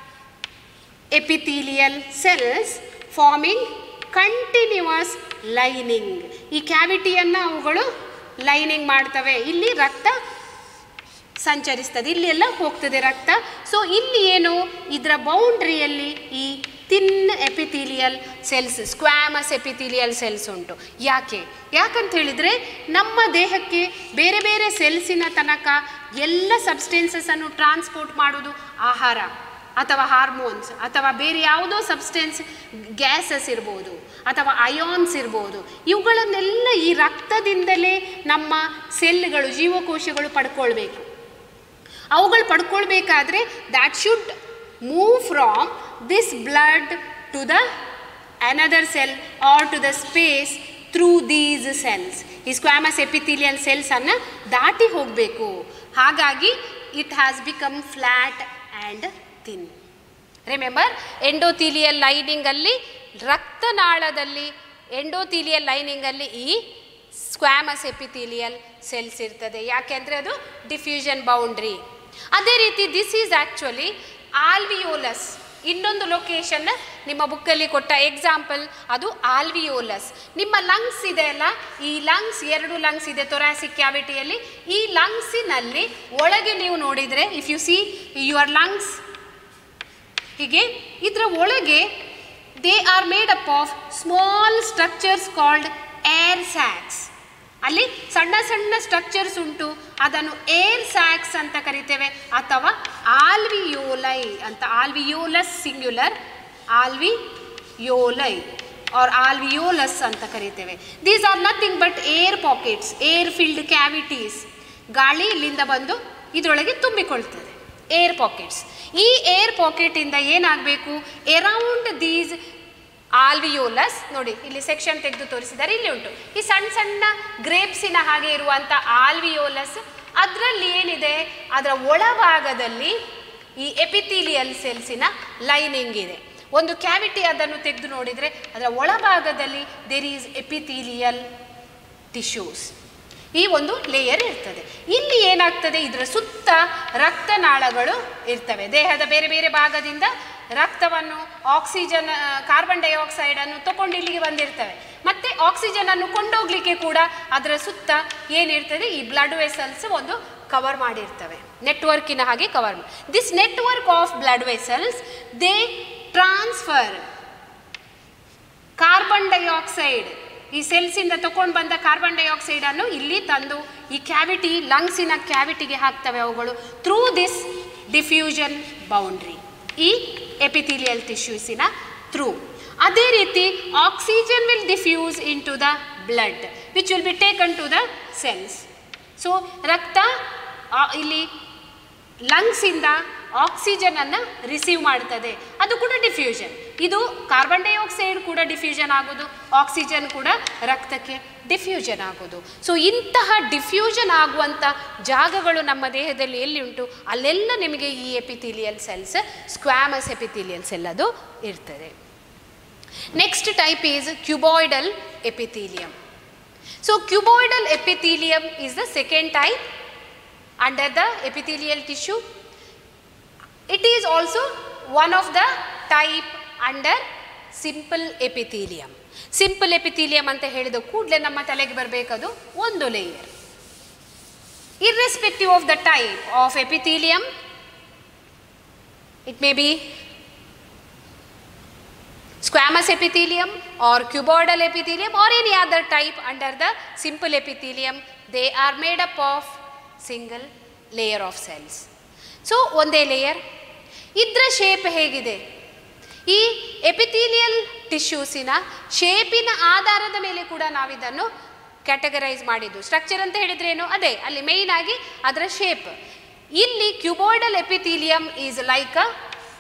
epithelial cells forming continuous lining. ಈ ಕ್ಯಾವಿಟಿಯನ್ನು ಅವುಗಳು ಲೈನಿಂಗ್ ಮಾಡ್ತವೆ. ಇಲ್ಲಿ ರಕ್ತ ಸಂಚರಿಸ್ತದೆ, ಇಲ್ಲಿ ಎಲ್ಲ ಹೋಗ್ತದೆ ರಕ್ತ. ಸೊ ಇಲ್ಲಿ ಏನು, ಇದರ ಬೌಂಡ್ರಿಯಲ್ಲಿ ಈ thin epithelial cells, squamous epithelial cells ಉಂಟು. ಯಾಕಂತ ಹೇಳಿದರೆ, ನಮ್ಮ ದೇಹಕ್ಕೆ ಬೇರೆ ಬೇರೆ ಸೆಲ್ಸಿನ ತನಕ ಎಲ್ಲ ಸಬ್ಸ್ಟೆನ್ಸಸನ್ನು ಟ್ರಾನ್ಸ್ಪೋರ್ಟ್ ಮಾಡೋದು ಆಹಾರ ಅಥವಾ ಹಾರ್ಮೋನ್ಸ್ ಅಥವಾ ಬೇರೆ ಯಾವುದೋ ಸಬ್ಸ್ಟೆನ್ಸ್, ಗ್ಯಾಸಸ್ ಇರ್ಬೋದು ಅಥವಾ ಅಯಾನ್ಸ್ ಇರ್ಬೋದು. ಇವುಗಳನ್ನೆಲ್ಲ ಈ ರಕ್ತದಿಂದಲೇ ನಮ್ಮ ಸೆಲ್ಗಳು, ಜೀವಕೋಶಗಳು ಪಡ್ಕೊಳ್ಬೇಕು. ಅವುಗಳು ಪಡ್ಕೊಳ್ಬೇಕಾದ್ರೆ that should move from this blood to the another cell or to the space through these cells. ಈ ಸ್ಕ್ವಾಮಸ್ ಎಪಿಥೀಲಿಯಲ್ ಸೆಲ್ಸನ್ನು ದಾಟಿ ಹೋಗಬೇಕು. ಹಾಗಾಗಿ it has become flat and thin. Remember, endothelial ಲೈನಿಂಗಲ್ಲಿ, ರಕ್ತನಾಳದಲ್ಲಿ ಎಂಡೋಥೀಲಿಯಲ್ ಲೈನಿಂಗಲ್ಲಿ ಈ ಸ್ಕ್ವಾಮಸ್ ಎಪಿಥೀಲಿಯಲ್ ಸೆಲ್ಸ್ ಇರ್ತದೆ. ಯಾಕೆಂದರೆ ಅದು ಡಿಫ್ಯೂಷನ್ ಬೌಂಡ್ರಿ. ಅದೇ ರೀತಿ ದಿಸ್ ಈಸ್ ಆ್ಯಕ್ಚುಲಿ ಆಲ್ವಿಯೋಲಸ್. ಇನ್ನೊಂದು ಲೊಕೇಶನ್ ನಿಮ್ಮ ಬುಕ್ಕಲ್ಲಿ ಕೊಟ್ಟ ಎಕ್ಸಾಂಪಲ್, ಅದು ಆಲ್ವಿಯೋಲಸ್. ನಿಮ್ಮ ಲಂಗ್ಸ್ ಇದೆ ಅಲ್ಲ, ಈ ಲಂಗ್ಸ್, 2 ಲಂಗ್ಸ್ ಇದೆ ಥೊರಾಸಿಕ್ ಕ್ಯಾವಿಟಿಯಲ್ಲಿ. ಈ ಲಂಗ್ಸಿನಲ್ಲಿ ಒಳಗೆ ನೀವು ನೋಡಿದರೆ, if you see your lungs ಹೀಗೆ, ಇದರ ಒಳಗೆ they are made up of small structures called air sacs. ಅಲ್ಲಿ ಸಣ್ಣ ಸಣ್ಣ ಸ್ಟ್ರಕ್ಚರ್ಸ್ ಉಂಟು, ಅದನ್ನು ಏರ್ ಸ್ಯಾಕ್ಸ್ ಅಂತ ಕರಿತೇವೆ ಅಥವಾ ಆಲ್ವಿಯೋಲೈ ಅಂತ. Alveolus singular, alveoli or alveolus ಅಂತ ಕರಿತೇವೆ. These are nothing but air pockets, air filled cavities. ಗಾಳಿ ಇಲ್ಲಿಂದ ಬಂದು ಇದರೊಳಗೆ ತುಂಬಿಕೊಳ್ತದೆ, ಏರ್ ಪಾಕೆಟ್ಸ್. ಈ ಏರ್ ಪಾಕೆಟಿಂದ ಏನಾಗಬೇಕು, ಎರೌಂಡ್ ದೀಸ್ ಆಲ್ವಿಯೋಲಸ್, ನೋಡಿ ಇಲ್ಲಿ ಸೆಕ್ಷನ್ ತೆಗೆದು ತೋರಿಸಿದ್ದಾರೆ, ಇಲ್ಲಿ ಉಂಟು ಈ ಸಣ್ಣ ಸಣ್ಣ ಗ್ರೇಪ್ಸಿನ ಹಾಗೆ ಇರುವಂಥ ಆಲ್ವಿಯೋಲಸ್. ಅದರಲ್ಲಿ ಏನಿದೆ, ಅದರ ಒಳಭಾಗದಲ್ಲಿ ಈ ಎಪಿಥೀಲಿಯಲ್ ಸೆಲ್ಸಿನ ಲೈನಿಂಗ್ ಇದೆ. ಒಂದು ಕ್ಯಾವಿಟಿ ಅದನ್ನು ತೆಗೆದು ನೋಡಿದರೆ ಅದರ ಒಳಭಾಗದಲ್ಲಿ ದೇರ್ ಈಸ್ ಎಪಿಥೀಲಿಯಲ್ ಟಿಶ್ಯೂಸ್. ಈ ಒಂದು ಲೇಯರ್ ಇರ್ತದೆ. ಇಲ್ಲಿ ಏನಾಗ್ತದೆ, ಇದರ ಸುತ್ತ ರಕ್ತನಾಳಗಳು ಇರ್ತವೆ. ದೇಹದ ಬೇರೆ ಬೇರೆ ಭಾಗದಿಂದ ರಕ್ತವನ್ನು, ಆಕ್ಸಿಜನ್, ಕಾರ್ಬನ್ ಡೈಆಕ್ಸೈಡನ್ನು ತಗೊಂಡು ಇಲ್ಲಿಗೆ ಬಂದಿರ್ತವೆ. ಮತ್ತು ಆಕ್ಸಿಜನನ್ನು ಕೊಂಡೋಗ್ಲಿಕ್ಕೆ ಕೂಡ ಅದರ ಸುತ್ತ ಏನಿರ್ತದೆ, ಈ ಬ್ಲಡ್ ವೆಸಲ್ಸ್ ಒಂದು ಕವರ್ ಮಾಡಿರ್ತವೆ, ನೆಟ್ವರ್ಕಿನ ಹಾಗೆ ಕವರ್ ಮಾಡಿ. This network of blood vessels they transfer carbon dioxide, ಈ ಸೆಲ್ಸಿಂದ ತಗೊಂಡು ಬಂದ ಕಾರ್ಬನ್ ಡೈಆಕ್ಸೈಡನ್ನು ಇಲ್ಲಿ ತಂದು ಈ ಕ್ಯಾವಿಟಿ, ಲಂಗ್ಸಿನ ಕ್ಯಾವಿಟಿಗೆ ಹಾಕ್ತವೆ ಅವುಗಳು, ಥ್ರೂ ದಿಸ್ ಡಿಫ್ಯೂಷನ್ ಬೌಂಡ್ರಿ, ಈ ಎಪಿಥೀಲಿಯಲ್ ಟಿಶ್ಯೂಸಿನ ಥ್ರೂ. ಅದೇ ರೀತಿ oxygen will diffuse into the blood which will be taken to the cells. So ರಕ್ತ ಇಲ್ಲಿ ಲಂಗ್ಸಿಂದ ಆಕ್ಸಿಜನನ್ನು ರಿಸೀವ್ ಮಾಡ್ತದೆ, ಅದು ಕೂಡ ಡಿಫ್ಯೂಷನ್. ಇದು ಕಾರ್ಬನ್ ಡೈಆಕ್ಸೈಡ್ ಕೂಡ ಡಿಫ್ಯೂಷನ್ ಆಗೋದು, ಆಕ್ಸಿಜನ್ ಕೂಡ ರಕ್ತಕ್ಕೆ ಡಿಫ್ಯೂಷನ್ ಆಗೋದು. ಸೊ ಇಂತಹ ಡಿಫ್ಯೂಷನ್ ಆಗುವಂಥ ಜಾಗಗಳು ನಮ್ಮ ದೇಹದಲ್ಲಿ ಎಲ್ಲಿ ಉಂಟು ಅಲ್ಲೆಲ್ಲ ನಿಮಗೆ ಈ epithelial cells, squamous epithelial cell ಅದು ಇರ್ತದೆ. Next type is cuboidal epithelium. So cuboidal epithelium is the second type under the epithelial tissue. It is also one of the type under simple epithelium. Simple epithelium ಅಂತ ಹೇಳಿದ ಕೂಡಲೇ ನಮ್ಮ ತಲೆಗೆ ಬರಬೇಕದು ಒಂದು layer. Irrespective of the type of epithelium, it may be squamous epithelium or cuboidal epithelium or any other type under the simple epithelium, they are made up of single layer of cells. So ಒಂದೇ layer. ಇದರ shape ಹೇಗಿದೆ? ಈ epithelial ಟಿಶ್ಯೂಸಿನ ಶೇಪಿನ ಆಧಾರದ ಮೇಲೆ ಕೂಡ ನಾವಿದನ್ನು categorise ಮಾಡಿದ್ದು. Structure ಅಂತ ಹೇಳಿದ್ರೇನು? ಅದೇ, ಅಲ್ಲಿ ಮೇಯ್ನ್ ಆಗಿ ಅದರ ಶೇಪ್. ಇಲ್ಲಿ cuboidal epithelium is like a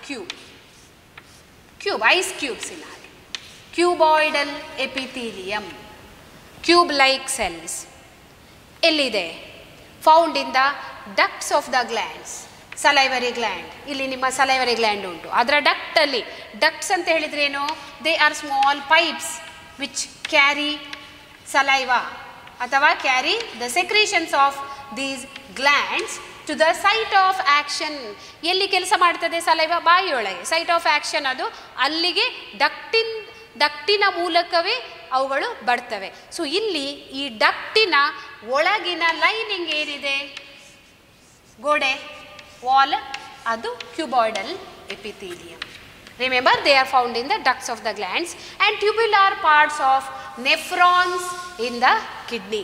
cube, ice ಕ್ಯೂಬ್ಸಿನ ಹಾಗೆ. Cuboidal epithelium, cube like cells ಎಲ್ಲಿದೆ? Found in the ducts of the glands. Salivary gland, ಇಲ್ಲಿ ನಿಮ್ಮ ಸಲೈವರಿ ಗ್ಲ್ಯಾಂಡ್ ಉಂಟು, ಅದರ ಡಕ್ಟಲ್ಲಿ. ಡಕ್ಟ್ಸ್ ಅಂತ ಹೇಳಿದ್ರೇನು? They are small pipes which carry saliva ಅಥವಾ carry the secretions of these glands to the site of action. ಎಲ್ಲಿ ಕೆಲಸ ಮಾಡ್ತದೆ ಸಲೈವಾ? ಬಾಯಿಯೊಳಗೆ. ಸೈಟ್ ಆಫ್ ಆ್ಯಕ್ಷನ್ ಅದು ಅಲ್ಲಿಗೆ ಡಕ್ಟಿನ ಮೂಲಕವೇ ಅವುಗಳು ಬರ್ತವೆ. ಸೊ ಇಲ್ಲಿ ಈ ಡಕ್ಟಿನ ಒಳಗಿನ ಲೈನಿಂಗ್ ಏನಿದೆ, ಗೋಡೆ, ವಾಲ್, ಅದು cuboidal epithelium. Remember, they are found in the ducts of the glands and tubular parts of nephrons in the kidney.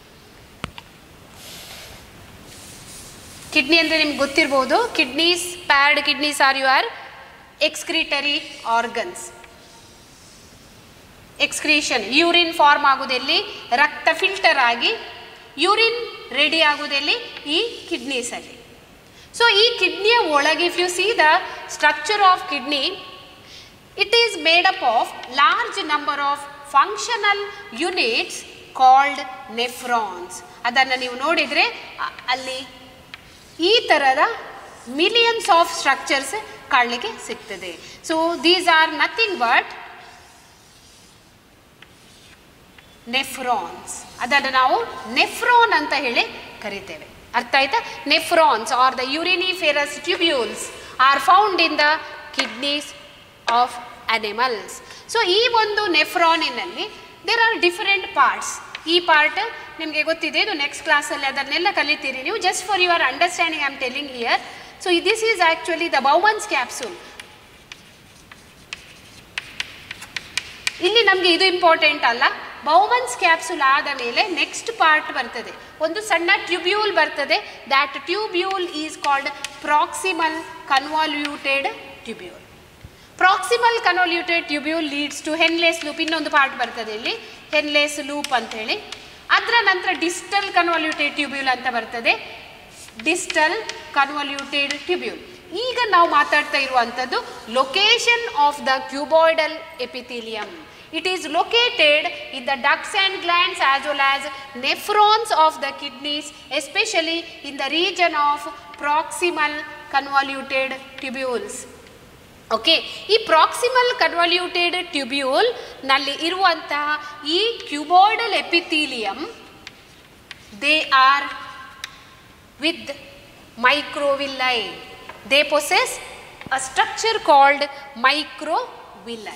Kidney ಅಂದರೆ ನಿಮ್ಗೆ ಗೊತ್ತಿರ್ಬೋದು. Kidneys, paired kidneys are your excretory organs. Excretion, urine form ಆಗುವುದೆಲ್ಲಿ? ರಕ್ತ filter ಆಗಿ urine ready ಆಗುವುದೆಲ್ಲಿ? ಈ ಕಿಡ್ನೀಸಲ್ಲಿ. So ಈ ಕಿಡ್ನಿಯ ಒಳಗೆ if you see the structure of kidney, it is made up of large number of functional units called nephrons. ಅದನ್ನು ನೀವು ನೋಡಿದರೆ ಅಲ್ಲಿ ಈ ಥರದ ಮಿಲಿಯನ್ಸ್ ಆಫ್ ಸ್ಟ್ರಕ್ಚರ್ಸ್ ಕಾಣಲಿಕ್ಕೆ ಸಿಗ್ತದೆ. So these are nothing but nephrons. ಅದನ್ನು ನಾವು ನೆಫ್ರಾನ್ ಅಂತ ಹೇಳಿ ಕರಿತೇವೆ. ಅರ್ಥ ಆಯ್ತಾ? Nephrons are the uriniferous tubules are found in the kidneys of animals. So ಈ ಒಂದು ನೆಫ್ರಾನಿನಲ್ಲಿ ದೇರ್ ಆರ್ ಡಿಫರೆಂಟ್ ಪಾರ್ಟ್ಸ್. ಈ ಪಾರ್ಟ್ ನಿಮಗೆ ಗೊತ್ತಿದೆ, ಇದು ನೆಕ್ಸ್ಟ್ ಕ್ಲಾಸಲ್ಲಿ ಅದನ್ನೆಲ್ಲ ಕಲಿತೀರಿ ನೀವು. Just for your understanding I am telling here. So this is actually the Bowman's capsule. ಇಲ್ಲಿ ನಮಗೆ ಇದು ಇಂಪಾರ್ಟೆಂಟ್ ಅಲ್ಲ. ಬೌಮನ್ಸ್ ಕ್ಯಾಪ್ಸುಲ್ ಆದ ಮೇಲೆ ನೆಕ್ಸ್ಟ್ ಪಾರ್ಟ್ ಬರ್ತದೆ, ಒಂದು ಸಣ್ಣ ಟ್ಯೂಬ್ಯೂಲ್ ಬರ್ತದೆ. That tubule is called proximal convoluted tubule. Proximal convoluted tubule leads to Henle's loop. ಇನ್ನೊಂದು ಪಾರ್ಟ್ ಬರ್ತದೆ ಇಲ್ಲಿ, ಹೆನ್ಲೆಸ್ ಲೂಪ್ ಅಂಥೇಳಿ. ಅದರ ನಂತರ ಡಿಸ್ಟಲ್ ಕನ್ವಾಲ್ಯೂಟೆಡ್ ಟ್ಯೂಬ್ಯೂಲ್ ಅಂತ ಬರ್ತದೆ, ಡಿಸ್ಟಲ್ ಕನ್ವಾಲ್ಯೂಟೆಡ್ ಟ್ಯೂಬ್ಯೂಲ್. ಈಗ ನಾವು ಮಾತಾಡ್ತಾ ಇರುವಂಥದ್ದು location of the cuboidal epithelium. It is located in the ducts and glands as well as nephrons of the kidneys, especially in the region of proximal convoluted tubules. Okay, ಈ proximal convoluted tubule ನಲ್ಲಿ ಇರುವಂತಹ ಈ cuboidal epithelium, they are with microvilli. They possess a structure called microvilli.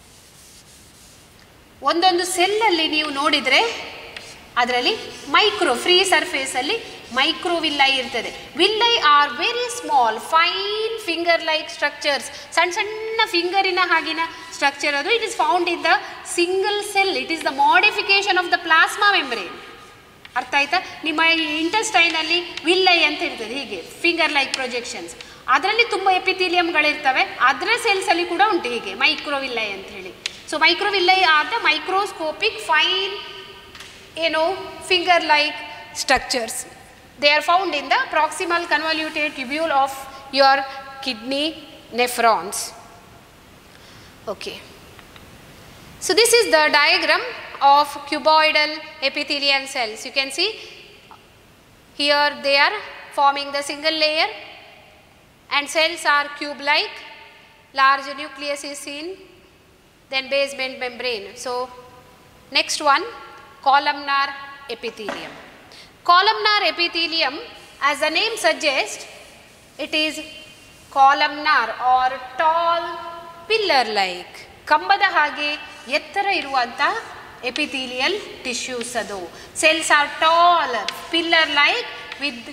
ಒಂದೊಂದು ಸೆಲ್ಲಲ್ಲಿ ನೀವು ನೋಡಿದರೆ ಅದರಲ್ಲಿ free ಸರ್ಫೇಸಲ್ಲಿ microvilli ಇರ್ತದೆ. Villi are very small fine finger like structures. ಸಣ್ಣ ಸಣ್ಣ ಫಿಂಗರಿನ ಹಾಗಿನ ಸ್ಟ್ರಕ್ಚರ್ ಅದು. It is found in the single cell. It is the modification of the plasma membrane. ಅರ್ಥ ಆಯ್ತಾ? ನಿಮ್ಮ ಇಂಟೆಸ್ಟೈನಲ್ಲಿ ವಿಲ್ಲೈ ಅಂತ ಇರ್ತದೆ, ಹೀಗೆ ಫಿಂಗರ್ ಲೈಕ್ ಪ್ರೊಜೆಕ್ಷನ್ಸ್. ಅದರಲ್ಲಿ ತುಂಬ ಎಪಿಥೀಲಿಯಂಗಳಿರ್ತವೆ. ಅದರ ಸೆಲ್ಸಲ್ಲಿ ಕೂಡ ಉಂಟು ಹೀಗೆ ಮೈಕ್ರೋವಿಲ್ಲೈ ಅಂತ ಹೇಳಿ. So microvilli are the microscopic fine, finger-like structures. They are found in the proximal convoluted tubule of your kidney nephrons. Okay. So this is the diagram of cuboidal epithelial cells. You can see here they are forming the single layer and cells are cube-like, large nucleus is seen, then basement membrane. So next one, columnar epithelium. Columnar epithelium, as the name suggests, it is columnar or tall pillar-like. ಕಂಬದ ಹಾಗೆ ಎತ್ತರ ಇರುವಂಥ epithelial tissues ಅದು. Cells are tall pillar like with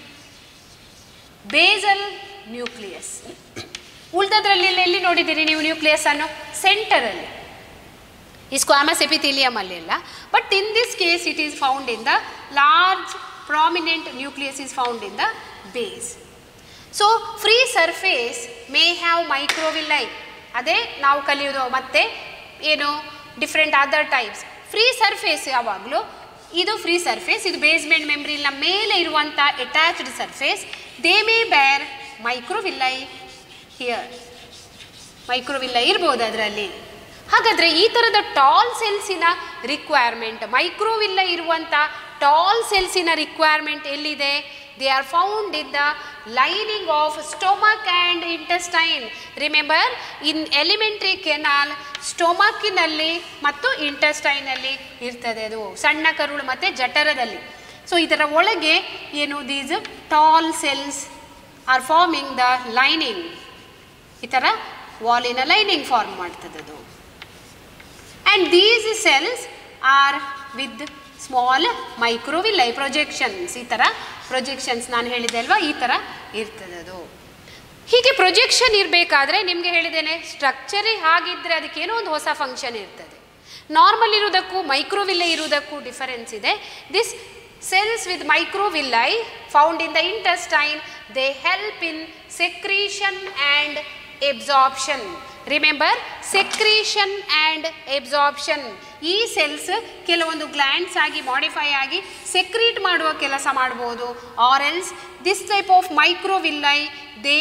basal nucleus. ಉಳಿದದ್ರಲ್ಲಿ ಎಲ್ಲಿ ನೋಡಿದ್ದೀರಿ ನೀವು nucleus ಅನ್ನು? ಸೆಂಟರಲ್ಲಿ. ಈ ಸ್ಕ್ವಾಮಸ್ ಎಪಿಥೀಲಿಯಮ್ ಅಲ್ಲೆಲ್ಲ. But in this case it is found in the large prominent nucleus is found in the base. So free surface may have microvilli. ಅದೇ ನಾವು ಕಲಿಯೋದು ಮತ್ತೆ ಏನು different other types. Free surface ಯಾವಾಗಲೂ ಇದು ಫ್ರೀ ಸರ್ಫೇಸ್, ಇದು basement ಮೆಂಬ್ರೇನ್ನ ಮೇಲೆ ಇರುವಂಥ ಅಟ್ಯಾಚ್ಡ್ ಸರ್ಫೇಸ್. ದೇ ಮೇ ಬೇರ್ ಮೈಕ್ರೋವಿಲ್ಲೈ ಹಿಯರ್. ಮೈಕ್ರೋವಿಲ್ಲೈ ಇರ್ಬೋದು ಅದರಲ್ಲಿ. ಹಾಗಾದರೆ ಈ ಥರದ ಟಾಲ್ ಸೆಲ್ಸಿನ ರಿಕ್ವೈರ್ಮೆಂಟ್, ಮೈಕ್ರೋವಿಲ್ಲೈ ಇರುವಂಥ ಟಾಲ್ ಸೆಲ್ಸಿನ ರಿಕ್ವೈರ್ಮೆಂಟ್ ಎಲ್ಲಿದೆ? They are found in the lining of stomach and intestine. Remember, in alimentary canal, ಸ್ಟೊಮಕ್ಕಿನಲ್ಲಿ ಮತ್ತು ಇಂಟೆಸ್ಟೈನಲ್ಲಿ ಇರ್ತದೆ ಅದು, ಸಣ್ಣ ಕರುಳು ಮತ್ತು ಜಠರದಲ್ಲಿ. ಸೊ ಇದರ ಒಳಗೆ ಏನು these tall cells are forming the lining. ಈ ಥರ ವಾಲಿನ ಲೈನಿಂಗ್ ಫಾರ್ಮ್ ಮಾಡ್ತದೆ ಅದು. And these cells are with small microvilli projections. ಈ ಥರ ಪ್ರೊಜೆಕ್ಷನ್ಸ್ ನಾನು ಹೇಳಿದೆ ಅಲ್ವಾ, ಈ ಥರ ಇರ್ತದೆ ಅದು. ಹೀಗೆ ಪ್ರೊಜೆಕ್ಷನ್ ಇರಬೇಕಾದ್ರೆ ನಿಮಗೆ ಹೇಳಿದ್ದೇನೆ, ಸ್ಟ್ರಕ್ಚರೇ ಹಾಗಿದ್ದರೆ ಅದಕ್ಕೇನೋ ಒಂದು ಹೊಸ ಫಂಕ್ಷನ್ ಇರ್ತದೆ. ನಾರ್ಮಲ್ ಇರುವುದಕ್ಕೂ ಮೈಕ್ರೋವಿಲ್ಲೈ ಇರುವುದಕ್ಕೂ ಡಿಫರೆನ್ಸ್ ಇದೆ. This cells with microvilli found in the intestine, they help in secretion and absorption. Remember, secretion and absorption. ಈ ಸೆಲ್ಸ್ ಕೆಲವೊಂದು ಗ್ಲ್ಯಾಂಡ್ಸ್ ಆಗಿ ಮಾಡಿಫೈ ಆಗಿ ಸೆಕ್ರೀಟ್ ಮಾಡುವ ಕೆಲಸ ಮಾಡ್ಬೋದು. Or else this type of microvilli they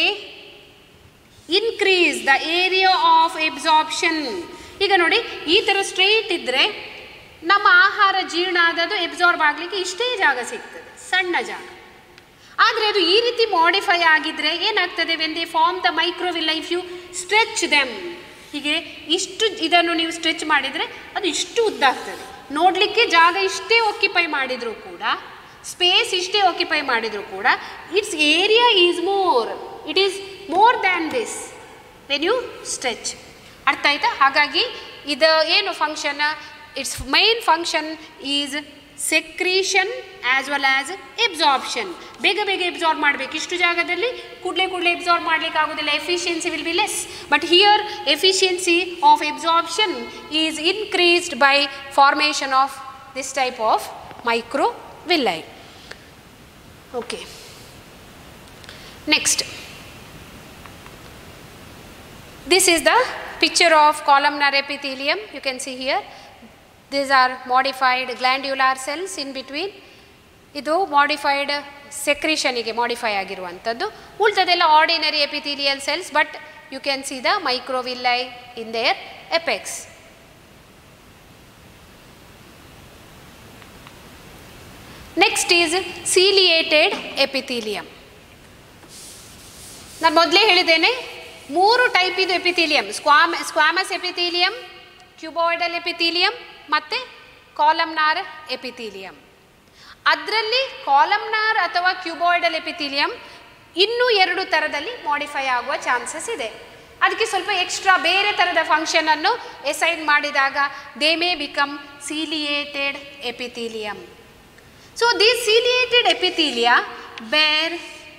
increase the area of absorption. ಈಗ ನೋಡಿ, ಈ ಥರ ಸ್ಟ್ರೈಟ್ ಇದ್ದರೆ ನಮ್ಮ ಆಹಾರ ಜೀರ್ಣ ಆದದ್ದು ಎಬ್ಸಾರ್ಬ್ ಆಗಲಿಕ್ಕೆ ಇಷ್ಟೇ ಜಾಗ ಸಿಗ್ತದೆ, ಸಣ್ಣ ಜಾಗ. ಆದರೆ ಅದು ಈ ರೀತಿ ಮಾಡಿಫೈ ಆಗಿದ್ದರೆ ಏನಾಗ್ತದೆ? When they form the microvilli, if you stretch them, ಹೀಗೆ ಇಷ್ಟು ಇದನ್ನು ನೀವು ಸ್ಟ್ರೆಚ್ ಮಾಡಿದರೆ ಅದು ಇಷ್ಟು ಉದ್ದ ಆಗ್ತದೆ. ನೋಡಲಿಕ್ಕೆ ಜಾಗ ಇಷ್ಟೇ ಆಕ್ಯುಪೈ ಮಾಡಿದರೂ ಕೂಡ, ಸ್ಪೇಸ್ ಇಷ್ಟೇ ಆಕ್ಯುಪೈ ಮಾಡಿದರೂ ಕೂಡ, it's area is more, it is more than this when you stretch. ಅರ್ಥ ಆಯ್ತಾ? ಹಾಗಾಗಿ ಇದು ಏನು function, it's main function is secretion as well as absorption. ಬೇಗ ಬೇಗ ಎಬ್ಸಾರ್ಬ್ ಮಾಡಬೇಕು. ಇಷ್ಟು ಜಾಗದಲ್ಲಿ ಕೂಡಲೇ ಎಬ್ಸಾರ್ಬ್ ಮಾಡಲಿಕ್ಕೆ ಆಗೋದಿಲ್ಲ, efficiency will be less. But here efficiency of absorption is increased by formation of this type of microvilli. Okay, next, this is the picture of columnar epithelium. You can see here, these are modified glandular cells in between. ಇದು modified ಸೆಕ್ರಿಷನಿಗೆ modify ಆಗಿರುವಂಥದ್ದು. ಉಳಿದದೆಲ್ಲ ordinary epithelial cells, but you can see the microvilli in their apex. Next is ciliated epithelium. ನಾನು ಮೊದಲೇ ಹೇಳಿದ್ದೇನೆ, 3 type ಇದು epithelium: squamous epithelium, cuboidal epithelium ಮತ್ತು columnar epithelium. ಅದರಲ್ಲಿ ಕಾಲಮ್ನಾರ್ ಅಥವಾ ಕ್ಯೂಬಾಯ್ಡಲ್ ಎಪಿಥೀಲಿಯಂ ಇನ್ನೂ 2 ಥರದಲ್ಲಿ ಮಾಡಿಫೈ ಆಗುವ ಚಾನ್ಸಸ್ ಇದೆ. ಅದಕ್ಕೆ ಸ್ವಲ್ಪ ಎಕ್ಸ್ಟ್ರಾ ಬೇರೆ ಥರದ ಫಂಕ್ಷನನ್ನು ಎಸೈನ್ ಮಾಡಿದಾಗ they may become ciliated epithelium. So these ciliated epithelia bear,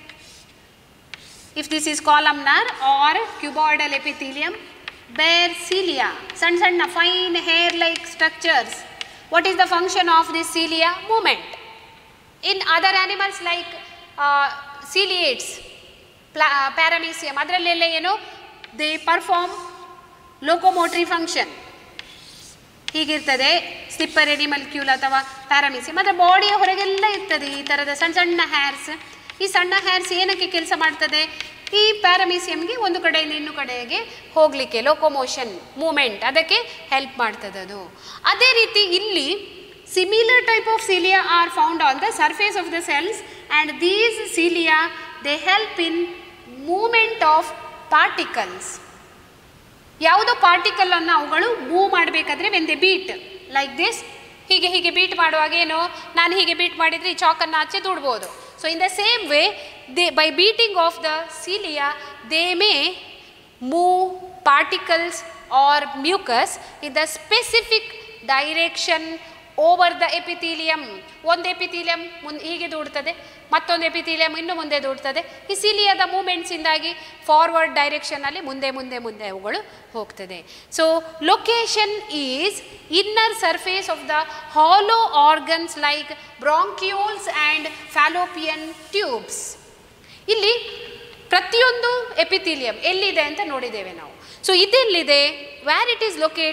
if this is columnar or cuboidal epithelium, bear cilia, ಸಣ್ಣ fine hair like structures. What is the function of this cilia? Movement. In other animals like ciliates, paramecium, ಅದರಲ್ಲೆಲ್ಲ ಏನು, they perform locomotory function. ಹೀಗಿರ್ತದೆ slipper animalcule ಅಥವಾ paramecium. ಅದರ ಬಾಡಿಯ ಹೊರಗೆಲ್ಲ ಇರ್ತದೆ ಈ ಥರದ ಸಣ್ಣ ಹ್ಯಾರ್ಸ್. ಈ ಸಣ್ಣ ಹ್ಯಾರ್ಸ್ ಏನಕ್ಕೆ ಕೆಲಸ ಮಾಡ್ತದೆ? ಈ ಪ್ಯಾರಾಮೀಸಿಯಮ್ಗೆ ಒಂದು ಕಡೆಯಿಂದ ಇನ್ನೊಂದು ಕಡೆಗೆ ಹೋಗಲಿಕ್ಕೆ ಲೋಕೋಮೋಷನ್ ಮೂಮೆಂಟ್ ಅದಕ್ಕೆ ಹೆಲ್ಪ್ ಮಾಡ್ತದೆ ಅದು. ಅದೇ ರೀತಿ ಇಲ್ಲಿ similar type of cilia are found on the surface of the cells, and these cilia they help in movement of particles. ಯಾವುದೋ ಪಾರ್ಟಿಕಲ್ ಅನ್ನು ಅವುಗಳು ಮೂವ್ ಮಾಡಬೇಕಾದ್ರೆ when they beat like this, ಹೀಗೆ ಬೀಟ್ ಮಾಡುವಾಗ ಏನು, ನಾನು ಹೀಗೆ ಬೀಟ್ ಮಾಡಿದರೆ ಈ ಚಾಕನ್ನು ಆಚೆ ದೂಡ್ಬೋದು. So in the same way by beating of the cilia they may move particles or mucus in the specific direction over the epithelium. ಒಂದು ಎಪಿಥೀಲಿಯಂ ಹೀಗೆ ದೂಡ್ತದೆ, ಮತ್ತೊಂದು ಎಪಿಥೀಲಿಯಂ ಇನ್ನು ಮುಂದೆ ದೂಡ್ತದೆ. ಈ ಸಿಲಿಯಾದ ಮೂಮೆಂಟ್ಸಿಂದಾಗಿ ಫಾರ್ವರ್ಡ್ ಡೈರೆಕ್ಷನಲ್ಲಿ ಮುಂದೆ ಅವುಗಳು ಹೋಗ್ತದೆ. So location is inner surface of the hollow organs like bronchioles and Fallopian tubes. ಇಲ್ಲಿ ಪ್ರತಿಯೊಂದು ಎಪಿಥೀಲಿಯಂ ಎಲ್ಲಿದೆ ಅಂತ ನೋಡಿದ್ದೇವೆ ನಾವು. ಸೊ ಇದೆಲ್ಲಿದೆ, where it is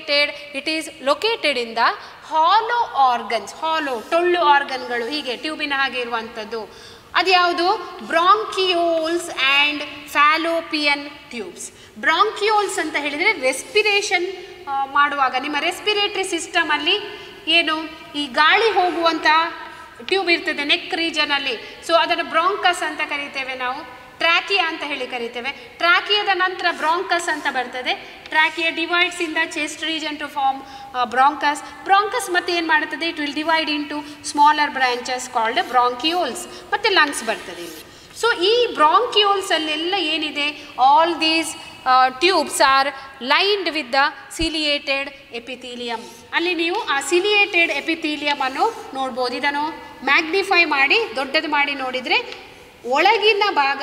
located in the hollow organs. Hollow ಟೊಳ್ಳು ಆರ್ಗನ್ಗಳು ಹೀಗೆ ಟ್ಯೂಬಿನ ಹಾಗೆ ಇರುವಂಥದ್ದು ಅದು ಯಾವುದು, bronchioles and Fallopian tubes. Bronchioles ಅಂತ ಹೇಳಿದರೆ ರೆಸ್ಪಿರೇಷನ್ ಮಾಡುವಾಗ ನಿಮ್ಮ ರೆಸ್ಪಿರೇಟರಿ ಸಿಸ್ಟಮಲ್ಲಿ ಏನು ಈ ಗಾಳಿ ಹೋಗುವಂಥ ಟ್ಯೂಬ್ ಇರ್ತದೆ ನೆಕ್ ರೀಜನಲ್ಲಿ. ಸೊ ಅದನ್ನು ಬ್ರಾಂಕಸ್ ಅಂತ ಕರಿತೇವೆ ನಾವು, ಟ್ರ್ಯಾಕಿಯಾ ಅಂತ ಹೇಳಿ ಕರಿತೇವೆ. ಟ್ರ್ಯಾಕಿಯಾದ ನಂತರ ಬ್ರಾಂಕಸ್ ಅಂತ ಬರ್ತದೆ. Trachea divides in the chest region to form bronchus ಮತ್ತೆ ಏನು ಮಾಡುತ್ತದೆ, it will divide into smaller branches called bronchioles. ಮತ್ತು ಲಂಗ್ಸ್ ಬರ್ತದೆ ಇಲ್ಲಿ. ಸೊ ಈ ಬ್ರಾಂಕಿಯೋಲ್ಸ್ ಅಲ್ಲೆಲ್ಲ ಏನಿದೆ, all these tubes are lined with the ciliated epithelium. ಅಲ್ಲಿ ನೀವು ಆ ಸಿಲಿಯೇಟೆಡ್ ಎಪಿಥೀಲಿಯಂ ಅನ್ನು ನೋಡ್ಬೋದು. ಇದನ್ನು ಮ್ಯಾಗ್ನಿಫೈ ಮಾಡಿ ದೊಡ್ಡದು ಮಾಡಿ ನೋಡಿದರೆ ಒಳಗಿನ ಭಾಗ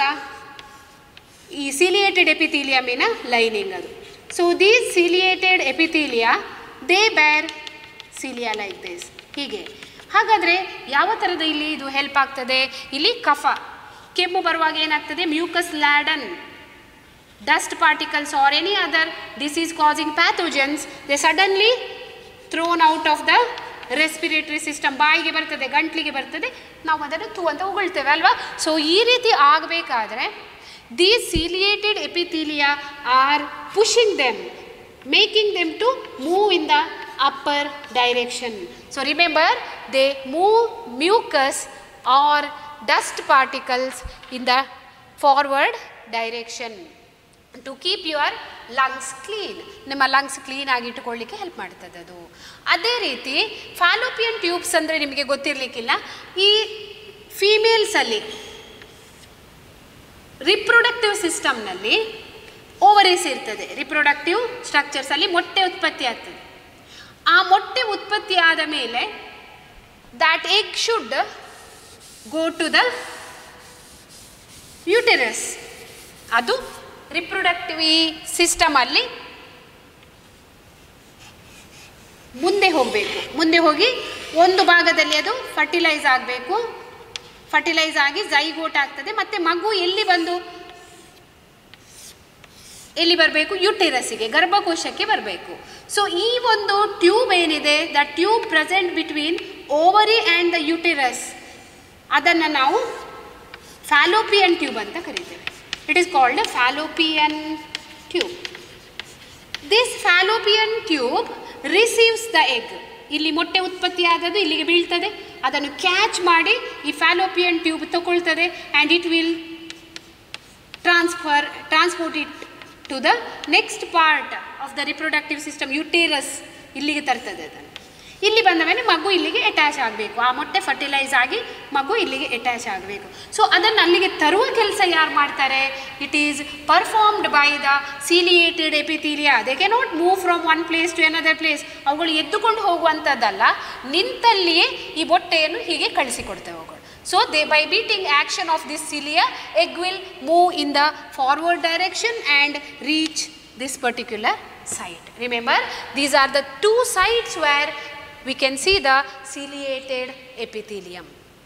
ಈ ಸಿಲಿಯೇಟೆಡ್ ಎಪಿಥೀಲಿಯಮಿನ ಲೈನಿಂಗ್ ಅದು. So these ciliated epithelia they bear cilia like this ಹೀಗೆ. ಹಾಗಾದರೆ ಯಾವ ಥರದ ಇಲ್ಲಿ ಇದು ಹೆಲ್ಪ್ ಆಗ್ತದೆ, ಇಲ್ಲಿ ಕಫ ಕೆಮ್ಮು ಬರುವಾಗ ಏನಾಗ್ತದೆ, mucus laden, dust particles or any other disease causing pathogens they suddenly thrown out of the respiratory system. ಬಾಯಿಗೆ ಬರ್ತದೆ, ಗಂಟ್ಲಿಗೆ ಬರ್ತದೆ, ನಾವು ಅದನ್ನು ತೂ ಅಂತ ಉಗುಳ್ತೇವೆ ಅಲ್ವಾ. ಸೊ ಈ ರೀತಿ ಆಗಬೇಕಾದ್ರೆ these ciliated epithelia are pushing them, making them to move in the upper direction. So remember they move mucus or dust particles in the forward direction to keep your lungs clean. ನಿಮ್ಮ lungs clean ಆಗಿ ಇಟ್ಟುಕೊಳ್ಳಿಕ್ಕೆ help ಮಾಡ್ತದೆ ಅದು. ಅದೇ ರೀತಿ Fallopian tubes ಅಂದರೆ ನಿಮಗೆ ಗೊತ್ತಿರಲಿಕ್ಕಿಲ್ಲ, ಈ ಫೀಮೇಲ್ಸಲ್ಲಿ ರಿಪ್ರೊಡಕ್ಟಿವ್ ಸಿಸ್ಟಮ್ನಲ್ಲಿ ಓವರೀಸ್ ಇರ್ತದೆ. ರಿಪ್ರೊಡಕ್ಟಿವ್ ಸ್ಟ್ರಕ್ಚರ್ಸಲ್ಲಿ ಮೊಟ್ಟೆ ಉತ್ಪತ್ತಿ ಆಗ್ತದೆ. ಆ ಮೊಟ್ಟೆ ಉತ್ಪತ್ತಿ ಆದ ಮೇಲೆ that egg should go to the uterus. ಅದು ರಿಪ್ರೊಡಕ್ಟಿವ್ ಈ ಸಿಸ್ಟಮಲ್ಲಿ ಮುಂದೆ ಹೋಗಬೇಕು. ಮುಂದೆ ಹೋಗಿ ಒಂದು ಭಾಗದಲ್ಲಿ ಅದು ಫರ್ಟಿಲೈಸ್ ಆಗಬೇಕು. ಫರ್ಟಿಲೈಸ್ ಆಗಿ ಝೈಗೋಟ್ ಆಗ್ತದೆ. ಮತ್ತು ಮಗು ಎಲ್ಲಿ ಬರಬೇಕು, ಯುಟೆರಸ್ಸಿಗೆ, ಗರ್ಭಕೋಶಕ್ಕೆ ಬರಬೇಕು. ಸೊ ಈ ಒಂದು ಟ್ಯೂಬ್ ಏನಿದೆ, the tube present between ovary and the uterus, ಅದನ್ನು ನಾವು ಫ್ಯಾಲೋಪಿಯನ್ ಟ್ಯೂಬ್ ಅಂತ ಕರಿತೇವೆ. It is called a fallopian tube. This fallopian tube receives the egg. ಇಲ್ಲಿ ಮೊಟ್ಟೆ ಉತ್ಪತ್ತಿ ಆದದ್ದು ಇಲ್ಲಿಗೆ ಬೀಳ್ತದೆ, ಅದನ್ನು ಕ್ಯಾಚ್ ಮಾಡಿ ಈ ಫ್ಯಾಲೋಪಿಯನ್ ಟ್ಯೂಬ್ ತಗೊಳ್ತದೆ and it will transport it to the next part of the reproductive system, uterus. ಇಲ್ಲಿಗೆ ತರ್ತದೆ ಅದನ್ನು. ಇಲ್ಲಿ ಬಂದ ಮೇಲೆ ಮಗು ಇಲ್ಲಿಗೆ ಅಟ್ಯಾಚ್ ಆಗಬೇಕು. ಆ ಮೊಟ್ಟೆ ಫರ್ಟಿಲೈಸ್ ಆಗಿ ಮಗು ಇಲ್ಲಿಗೆ ಅಟ್ಯಾಚ್ ಆಗಬೇಕು. ಸೊ ಅದನ್ನು ಅಲ್ಲಿಗೆ ತರುವ ಕೆಲಸ ಯಾರು ಮಾಡ್ತಾರೆ, it is performed by the ciliated epithelia. They cannot move from one place to another place. ಅವುಗಳು ಎದ್ದುಕೊಂಡು ಹೋಗುವಂಥದ್ದಲ್ಲ, ನಿಂತಲ್ಲಿಯೇ ಈ ಮೊಟ್ಟೆಯನ್ನು ಹೀಗೆ ಕಳಿಸಿಕೊಡ್ತೇವೆ ಅವುಗಳು. So by beating action of this cilia, egg will move in the forward direction and reach this particular site. Remember, these are the two sites where we can see the ciliated epithelium.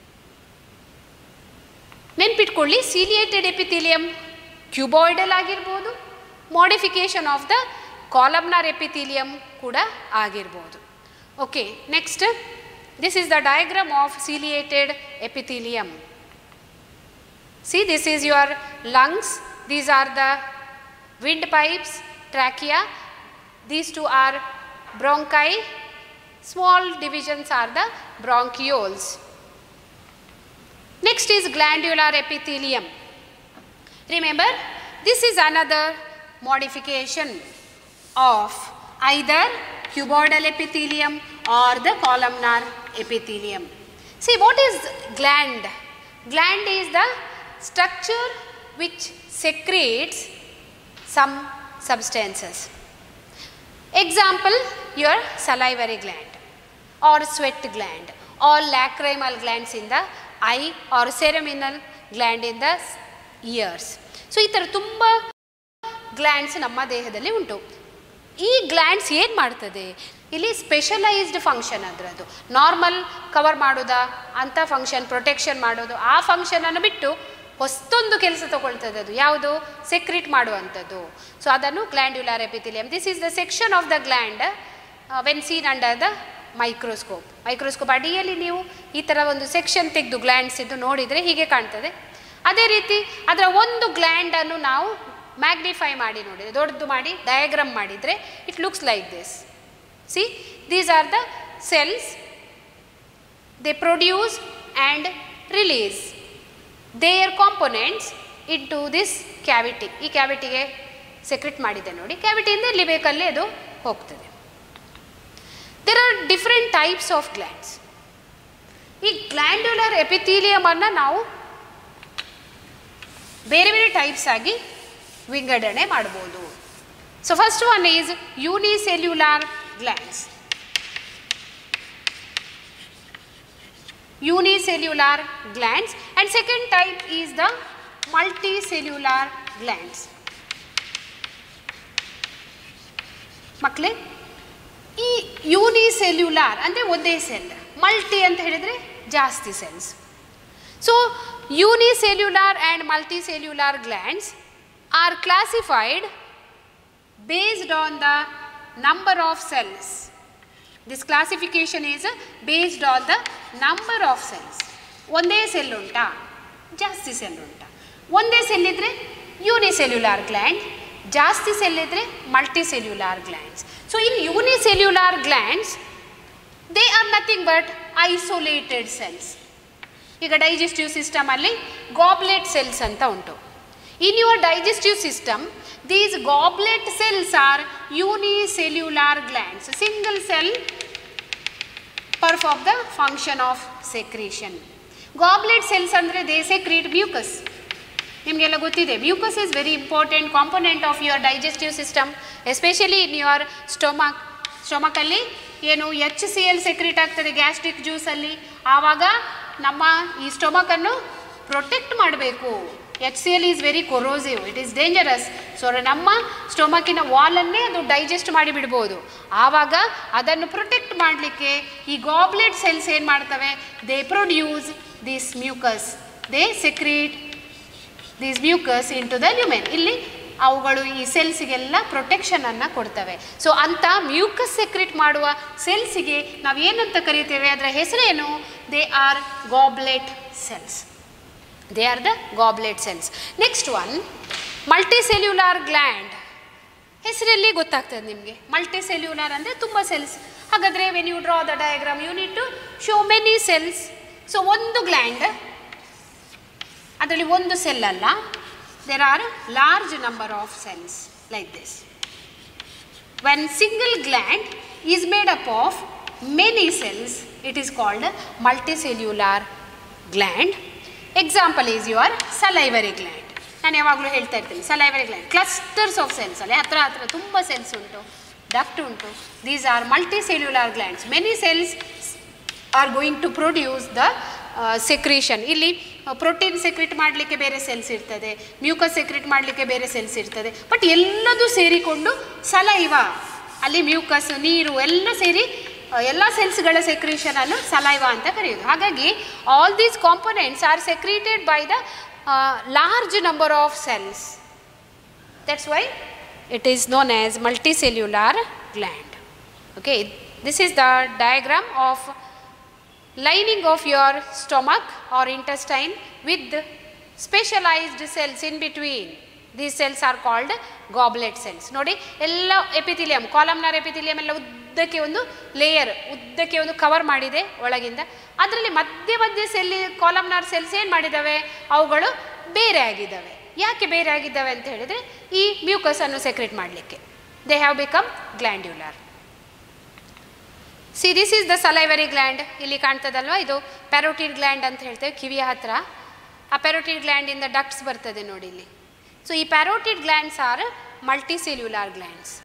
ನೆನ್ಪಿಟ್ಕೊಳ್ಳಿ, ciliated epithelium cuboidal ಆಗಿರ್ಬೋದು, modification of the columnar epithelium ಕೂಡ ಆಗಿರ್ಬೋದು. Okay, next, this is the diagram of ciliated epithelium. See, this is your lungs these are the windpipes, trachea, these two are bronchi, small divisions are the bronchioles. Next is glandular epithelium. Remember, this is another modification of either cuboidal epithelium or the columnar epithelium. See, what is gland? Gland is the structure which secretes some substances. Example, your salivary gland or sweat gland or lacrimal glands in the eye or seminal gland in the ears. So, ಈ ಥರ ತುಂಬ glands ನಮ್ಮ ದೇಹದಲ್ಲಿ ಉಂಟು. ಈ glands ಏನು ಮಾಡ್ತದೆ, ಇಲ್ಲಿ ಸ್ಪೆಷಲೈಸ್ಡ್ ಫಂಕ್ಷನ್ ಅದರದ್ದು. ನಾರ್ಮಲ್ ಕವರ್ ಮಾಡೋದಾ, ಅಂಥ ಫಂಕ್ಷನ್ ಪ್ರೊಟೆಕ್ಷನ್ ಮಾಡೋದು, ಆ ಫಂಕ್ಷನನ್ನು ಬಿಟ್ಟು ಹೊಸದೊಂದು ಕೆಲಸ ತಗೊಳ್ತದೆ. ಅದು ಯಾವುದು, ಸೆಕ್ರೀಟ್ ಮಾಡುವಂಥದ್ದು. ಸೊ ಅದನ್ನು glandular epithelium. This is the section of the gland when seen under the microscope. Microscope ಅಡಿಯಲ್ಲಿ ನೀವು ಈ ಥರ ಒಂದು ಸೆಕ್ಷನ್ ತೆಗೆದು ಗ್ಲ್ಯಾಂಡ್ಸ್ ಇದ್ದು ನೋಡಿದರೆ ಹೀಗೆ ಕಾಣ್ತದೆ. ಅದೇ ರೀತಿ ಅದರ ಒಂದು ಗ್ಲ್ಯಾಂಡನ್ನು ನಾವು ಮ್ಯಾಗ್ನಿಫೈ ಮಾಡಿ ನೋಡಿದರೆ, ದೊಡ್ಡದು ಮಾಡಿ ಡಯಾಗ್ರಾಮ್ ಮಾಡಿದರೆ it looks like this. See, these are the cells, they produce and release their components into this cavity. ಈ ಕ್ಯಾವಿಟಿಗೆ ಸೆಕ್ರೆಟ್ ಮಾಡಿದೆ ನೋಡಿ, ಕ್ಯಾವಿಟಿಯಿಂದ ಎಲ್ಲಿ ಬೇಕಲ್ಲೇ ಅದು ಹೋಗ್ತದೆ. There are different types of glands. ಈ ಗ್ಲ್ಯಾಂಡ್ಯುಲರ್ ಎಪಿಥೀಲಿಯಮನ್ನು ನಾವು ಬೇರೆ ಬೇರೆ ಟೈಪ್ಸ್ ಆಗಿ ವಿಂಗಡಣೆ ಮಾಡ್ಬೋದು. So first one is unicellular glands. Unicellular glands, and second type is the multicellular glands. ಮಕ್ಕಳೇ, ಈ ಯೂನಿಸೆಲ್ಯುಲಾರ್ ಅಂದರೆ ಒಂದೇ ಸೆಲ್, ಮಲ್ಟಿ ಅಂತ ಹೇಳಿದರೆ ಜಾಸ್ತಿ cells. So unicellular and multicellular glands are classified based on the number of cells. This classification is based on the number of cells. ಒಂದೇ cell ಉಂಟಾ, ಜಾಸ್ತಿ ಸೆಲ್ ಉಂಟಾ? ಒಂದೇ ಸೆಲ್ ಇದ್ದರೆ ಯೂನಿಸೆಲ್ಯುಲಾರ್ ಗ್ಲ್ಯಾಂಡ್, ಜಾಸ್ತಿ ಸೆಲ್ ಇದ್ದರೆ multicellular glands. So in unicellular glands they are nothing but isolated cells. ಈಗ digestive ಸಿಸ್ಟಮಲ್ಲಿ ಗಾಬ್ಲೆಟ್ ಸೆಲ್ಸ್ ಅಂತ ಉಂಟು. In your digestive system these goblet cells are unicellular glands. Single cell perform the function of secretion. Goblet cells andre they secrete mucus. ನಿಮಗೆಲ್ಲ ಗೊತ್ತಿದೆ, mucus is very important component of your digestive system, especially in your stomach. ಸ್ಟೊಮಕಲ್ಲಿ ಏನು HCl secrete ಆಗ್ತದೆ gastric ಜ್ಯೂಸಲ್ಲಿ. ಆವಾಗ ನಮ್ಮ ಈ ಸ್ಟೊಮಕನ್ನು ಪ್ರೊಟೆಕ್ಟ್ ಮಾಡಬೇಕು. HCl is very corrosive, it is dangerous. So ನಮ್ಮ ಸ್ಟೊಮಕಿನ ವಾಲನ್ನೇ ಅದು ಡೈಜೆಸ್ಟ್ ಮಾಡಿಬಿಡ್ಬೋದು. ಆವಾಗ ಅದನ್ನು ಪ್ರೊಟೆಕ್ಟ್ ಮಾಡಲಿಕ್ಕೆ ಈ ಗಾಬ್ಲೆಟ್ ಸೆಲ್ಸ್ ಏನು ಮಾಡ್ತವೆ, they produce this mucus, they secrete this mucus into the lumen. ಇಲ್ಲಿ ಅವುಗಳು ಈ ಸೆಲ್ಸಿಗೆಲ್ಲ ಪ್ರೊಟೆಕ್ಷನನ್ನು ಕೊಡ್ತವೆ. ಸೊ ಅಂಥ ಮ್ಯೂಕಸ್ ಸೆಕ್ರೀಟ್ ಮಾಡುವ ಸೆಲ್ಸಿಗೆ ನಾವು ಏನಂತ ಕರೀತೇವೆ, ಅದರ ಹೆಸರೇನು, they are goblet cells. They are the goblet cells. Next one, multicellular gland. ಹೆಸರಲ್ಲಿ ಗೊತ್ತಾಗ್ತದೆ ನಿಮಗೆ, ಮಲ್ಟಿಸೆಲ್ಯುಲಾರ್ ಅಂದರೆ ತುಂಬ ಸೆಲ್ಸ್. ಹಾಗಾದರೆ when you draw the diagram you need to show many cells. So ಒಂದು ಗ್ಲ್ಯಾಂಡ್, ಅದರಲ್ಲಿ ಒಂದು ಸೆಲ್ ಅಲ್ಲ, there are large number of cells like this. When single gland is made up of many cells, it is called multicellular gland. Example is your salivary gland. ನಾನು ಯಾವಾಗಲೂ ಹೇಳ್ತಾ ಇರ್ತೀನಿ, salivary gland clusters of cells ಅಲ್ಲಿ ಹತ್ರ ಹತ್ರ ತುಂಬ cells ಉಂಟು, duct ಉಂಟು. These are multicellular glands. Many cells are going to produce the secretion. ಇಲ್ಲಿ ಪ್ರೋಟೀನ್ ಸೆಕ್ರೀಟ್ ಮಾಡಲಿಕ್ಕೆ ಬೇರೆ ಸೆಲ್ಸ್ ಇರ್ತದೆ, ಮ್ಯೂಕಸ್ ಸೆಕ್ರೀಟ್ ಮಾಡಲಿಕ್ಕೆ ಬೇರೆ ಸೆಲ್ಸ್ ಇರ್ತದೆ. ಬಟ್ ಎಲ್ಲದೂ ಸೇರಿಕೊಂಡು ಸಲೈವಾ, ಅಲ್ಲಿ ಮ್ಯೂಕಸ್, ನೀರು ಎಲ್ಲ ಸೇರಿ ಎಲ್ಲ ಸೆಲ್ಸ್ಗಳ ಸೆಕ್ರೀಷನನ್ನು ಸಲೈವಾ ಅಂತ ಕರೆಯೋದು. ಹಾಗಾಗಿ all these components are secreted by the large number of cells. That's why it is known as multicellular gland. Okay, this is the diagram of lining of your stomach or intestine with specialized cells in between. These cells are called goblet cells. ನೋಡಿ ಎಲ್ಲ epithelium, columnar epithelium ಎಲ್ಲ ಉದ್ದಕ್ಕೆ ಒಂದು layer, ಉದ್ದಕ್ಕೆ ಒಂದು cover ಮಾಡಿದೆ ಒಳಗಿಂದ. ಅದರಲ್ಲಿ ಮಧ್ಯೆ ಸೆಲ್ಲಿ ಕಾಲಮ್ನಾರ್ ಸೆಲ್ಸ್ ಏನು ಮಾಡಿದ್ದಾವೆ, ಅವುಗಳು ಬೇರೆ ಆಗಿದ್ದಾವೆ. ಯಾಕೆ ಬೇರೆ ಆಗಿದ್ದಾವೆ ಅಂತ ಹೇಳಿದರೆ ಈ ಮ್ಯೂಕಸನ್ನು ಸೆಕ್ರೆಟ್ ಮಾಡಲಿಕ್ಕೆ. They have become glandular. See this is the salivary gland. ಇಲ್ಲಿ ಕಾಣ್ತದಲ್ವ, ಇದು ಪ್ಯಾರೋಟಿಡ್ ಗ್ಲ್ಯಾಂಡ್ ಅಂತ ಹೇಳ್ತೇವೆ ಕಿವಿಯ ಹತ್ರ. ಆ ಪ್ಯಾರೋಟಿಡ್ ಗ್ಲ್ಯಾಂಡಿಂದ ಡಕ್ಟ್ಸ್ ಬರ್ತದೆ ನೋಡಿ ಇಲ್ಲಿ. ಸೊ ಈ parotid glands are multicellular glands.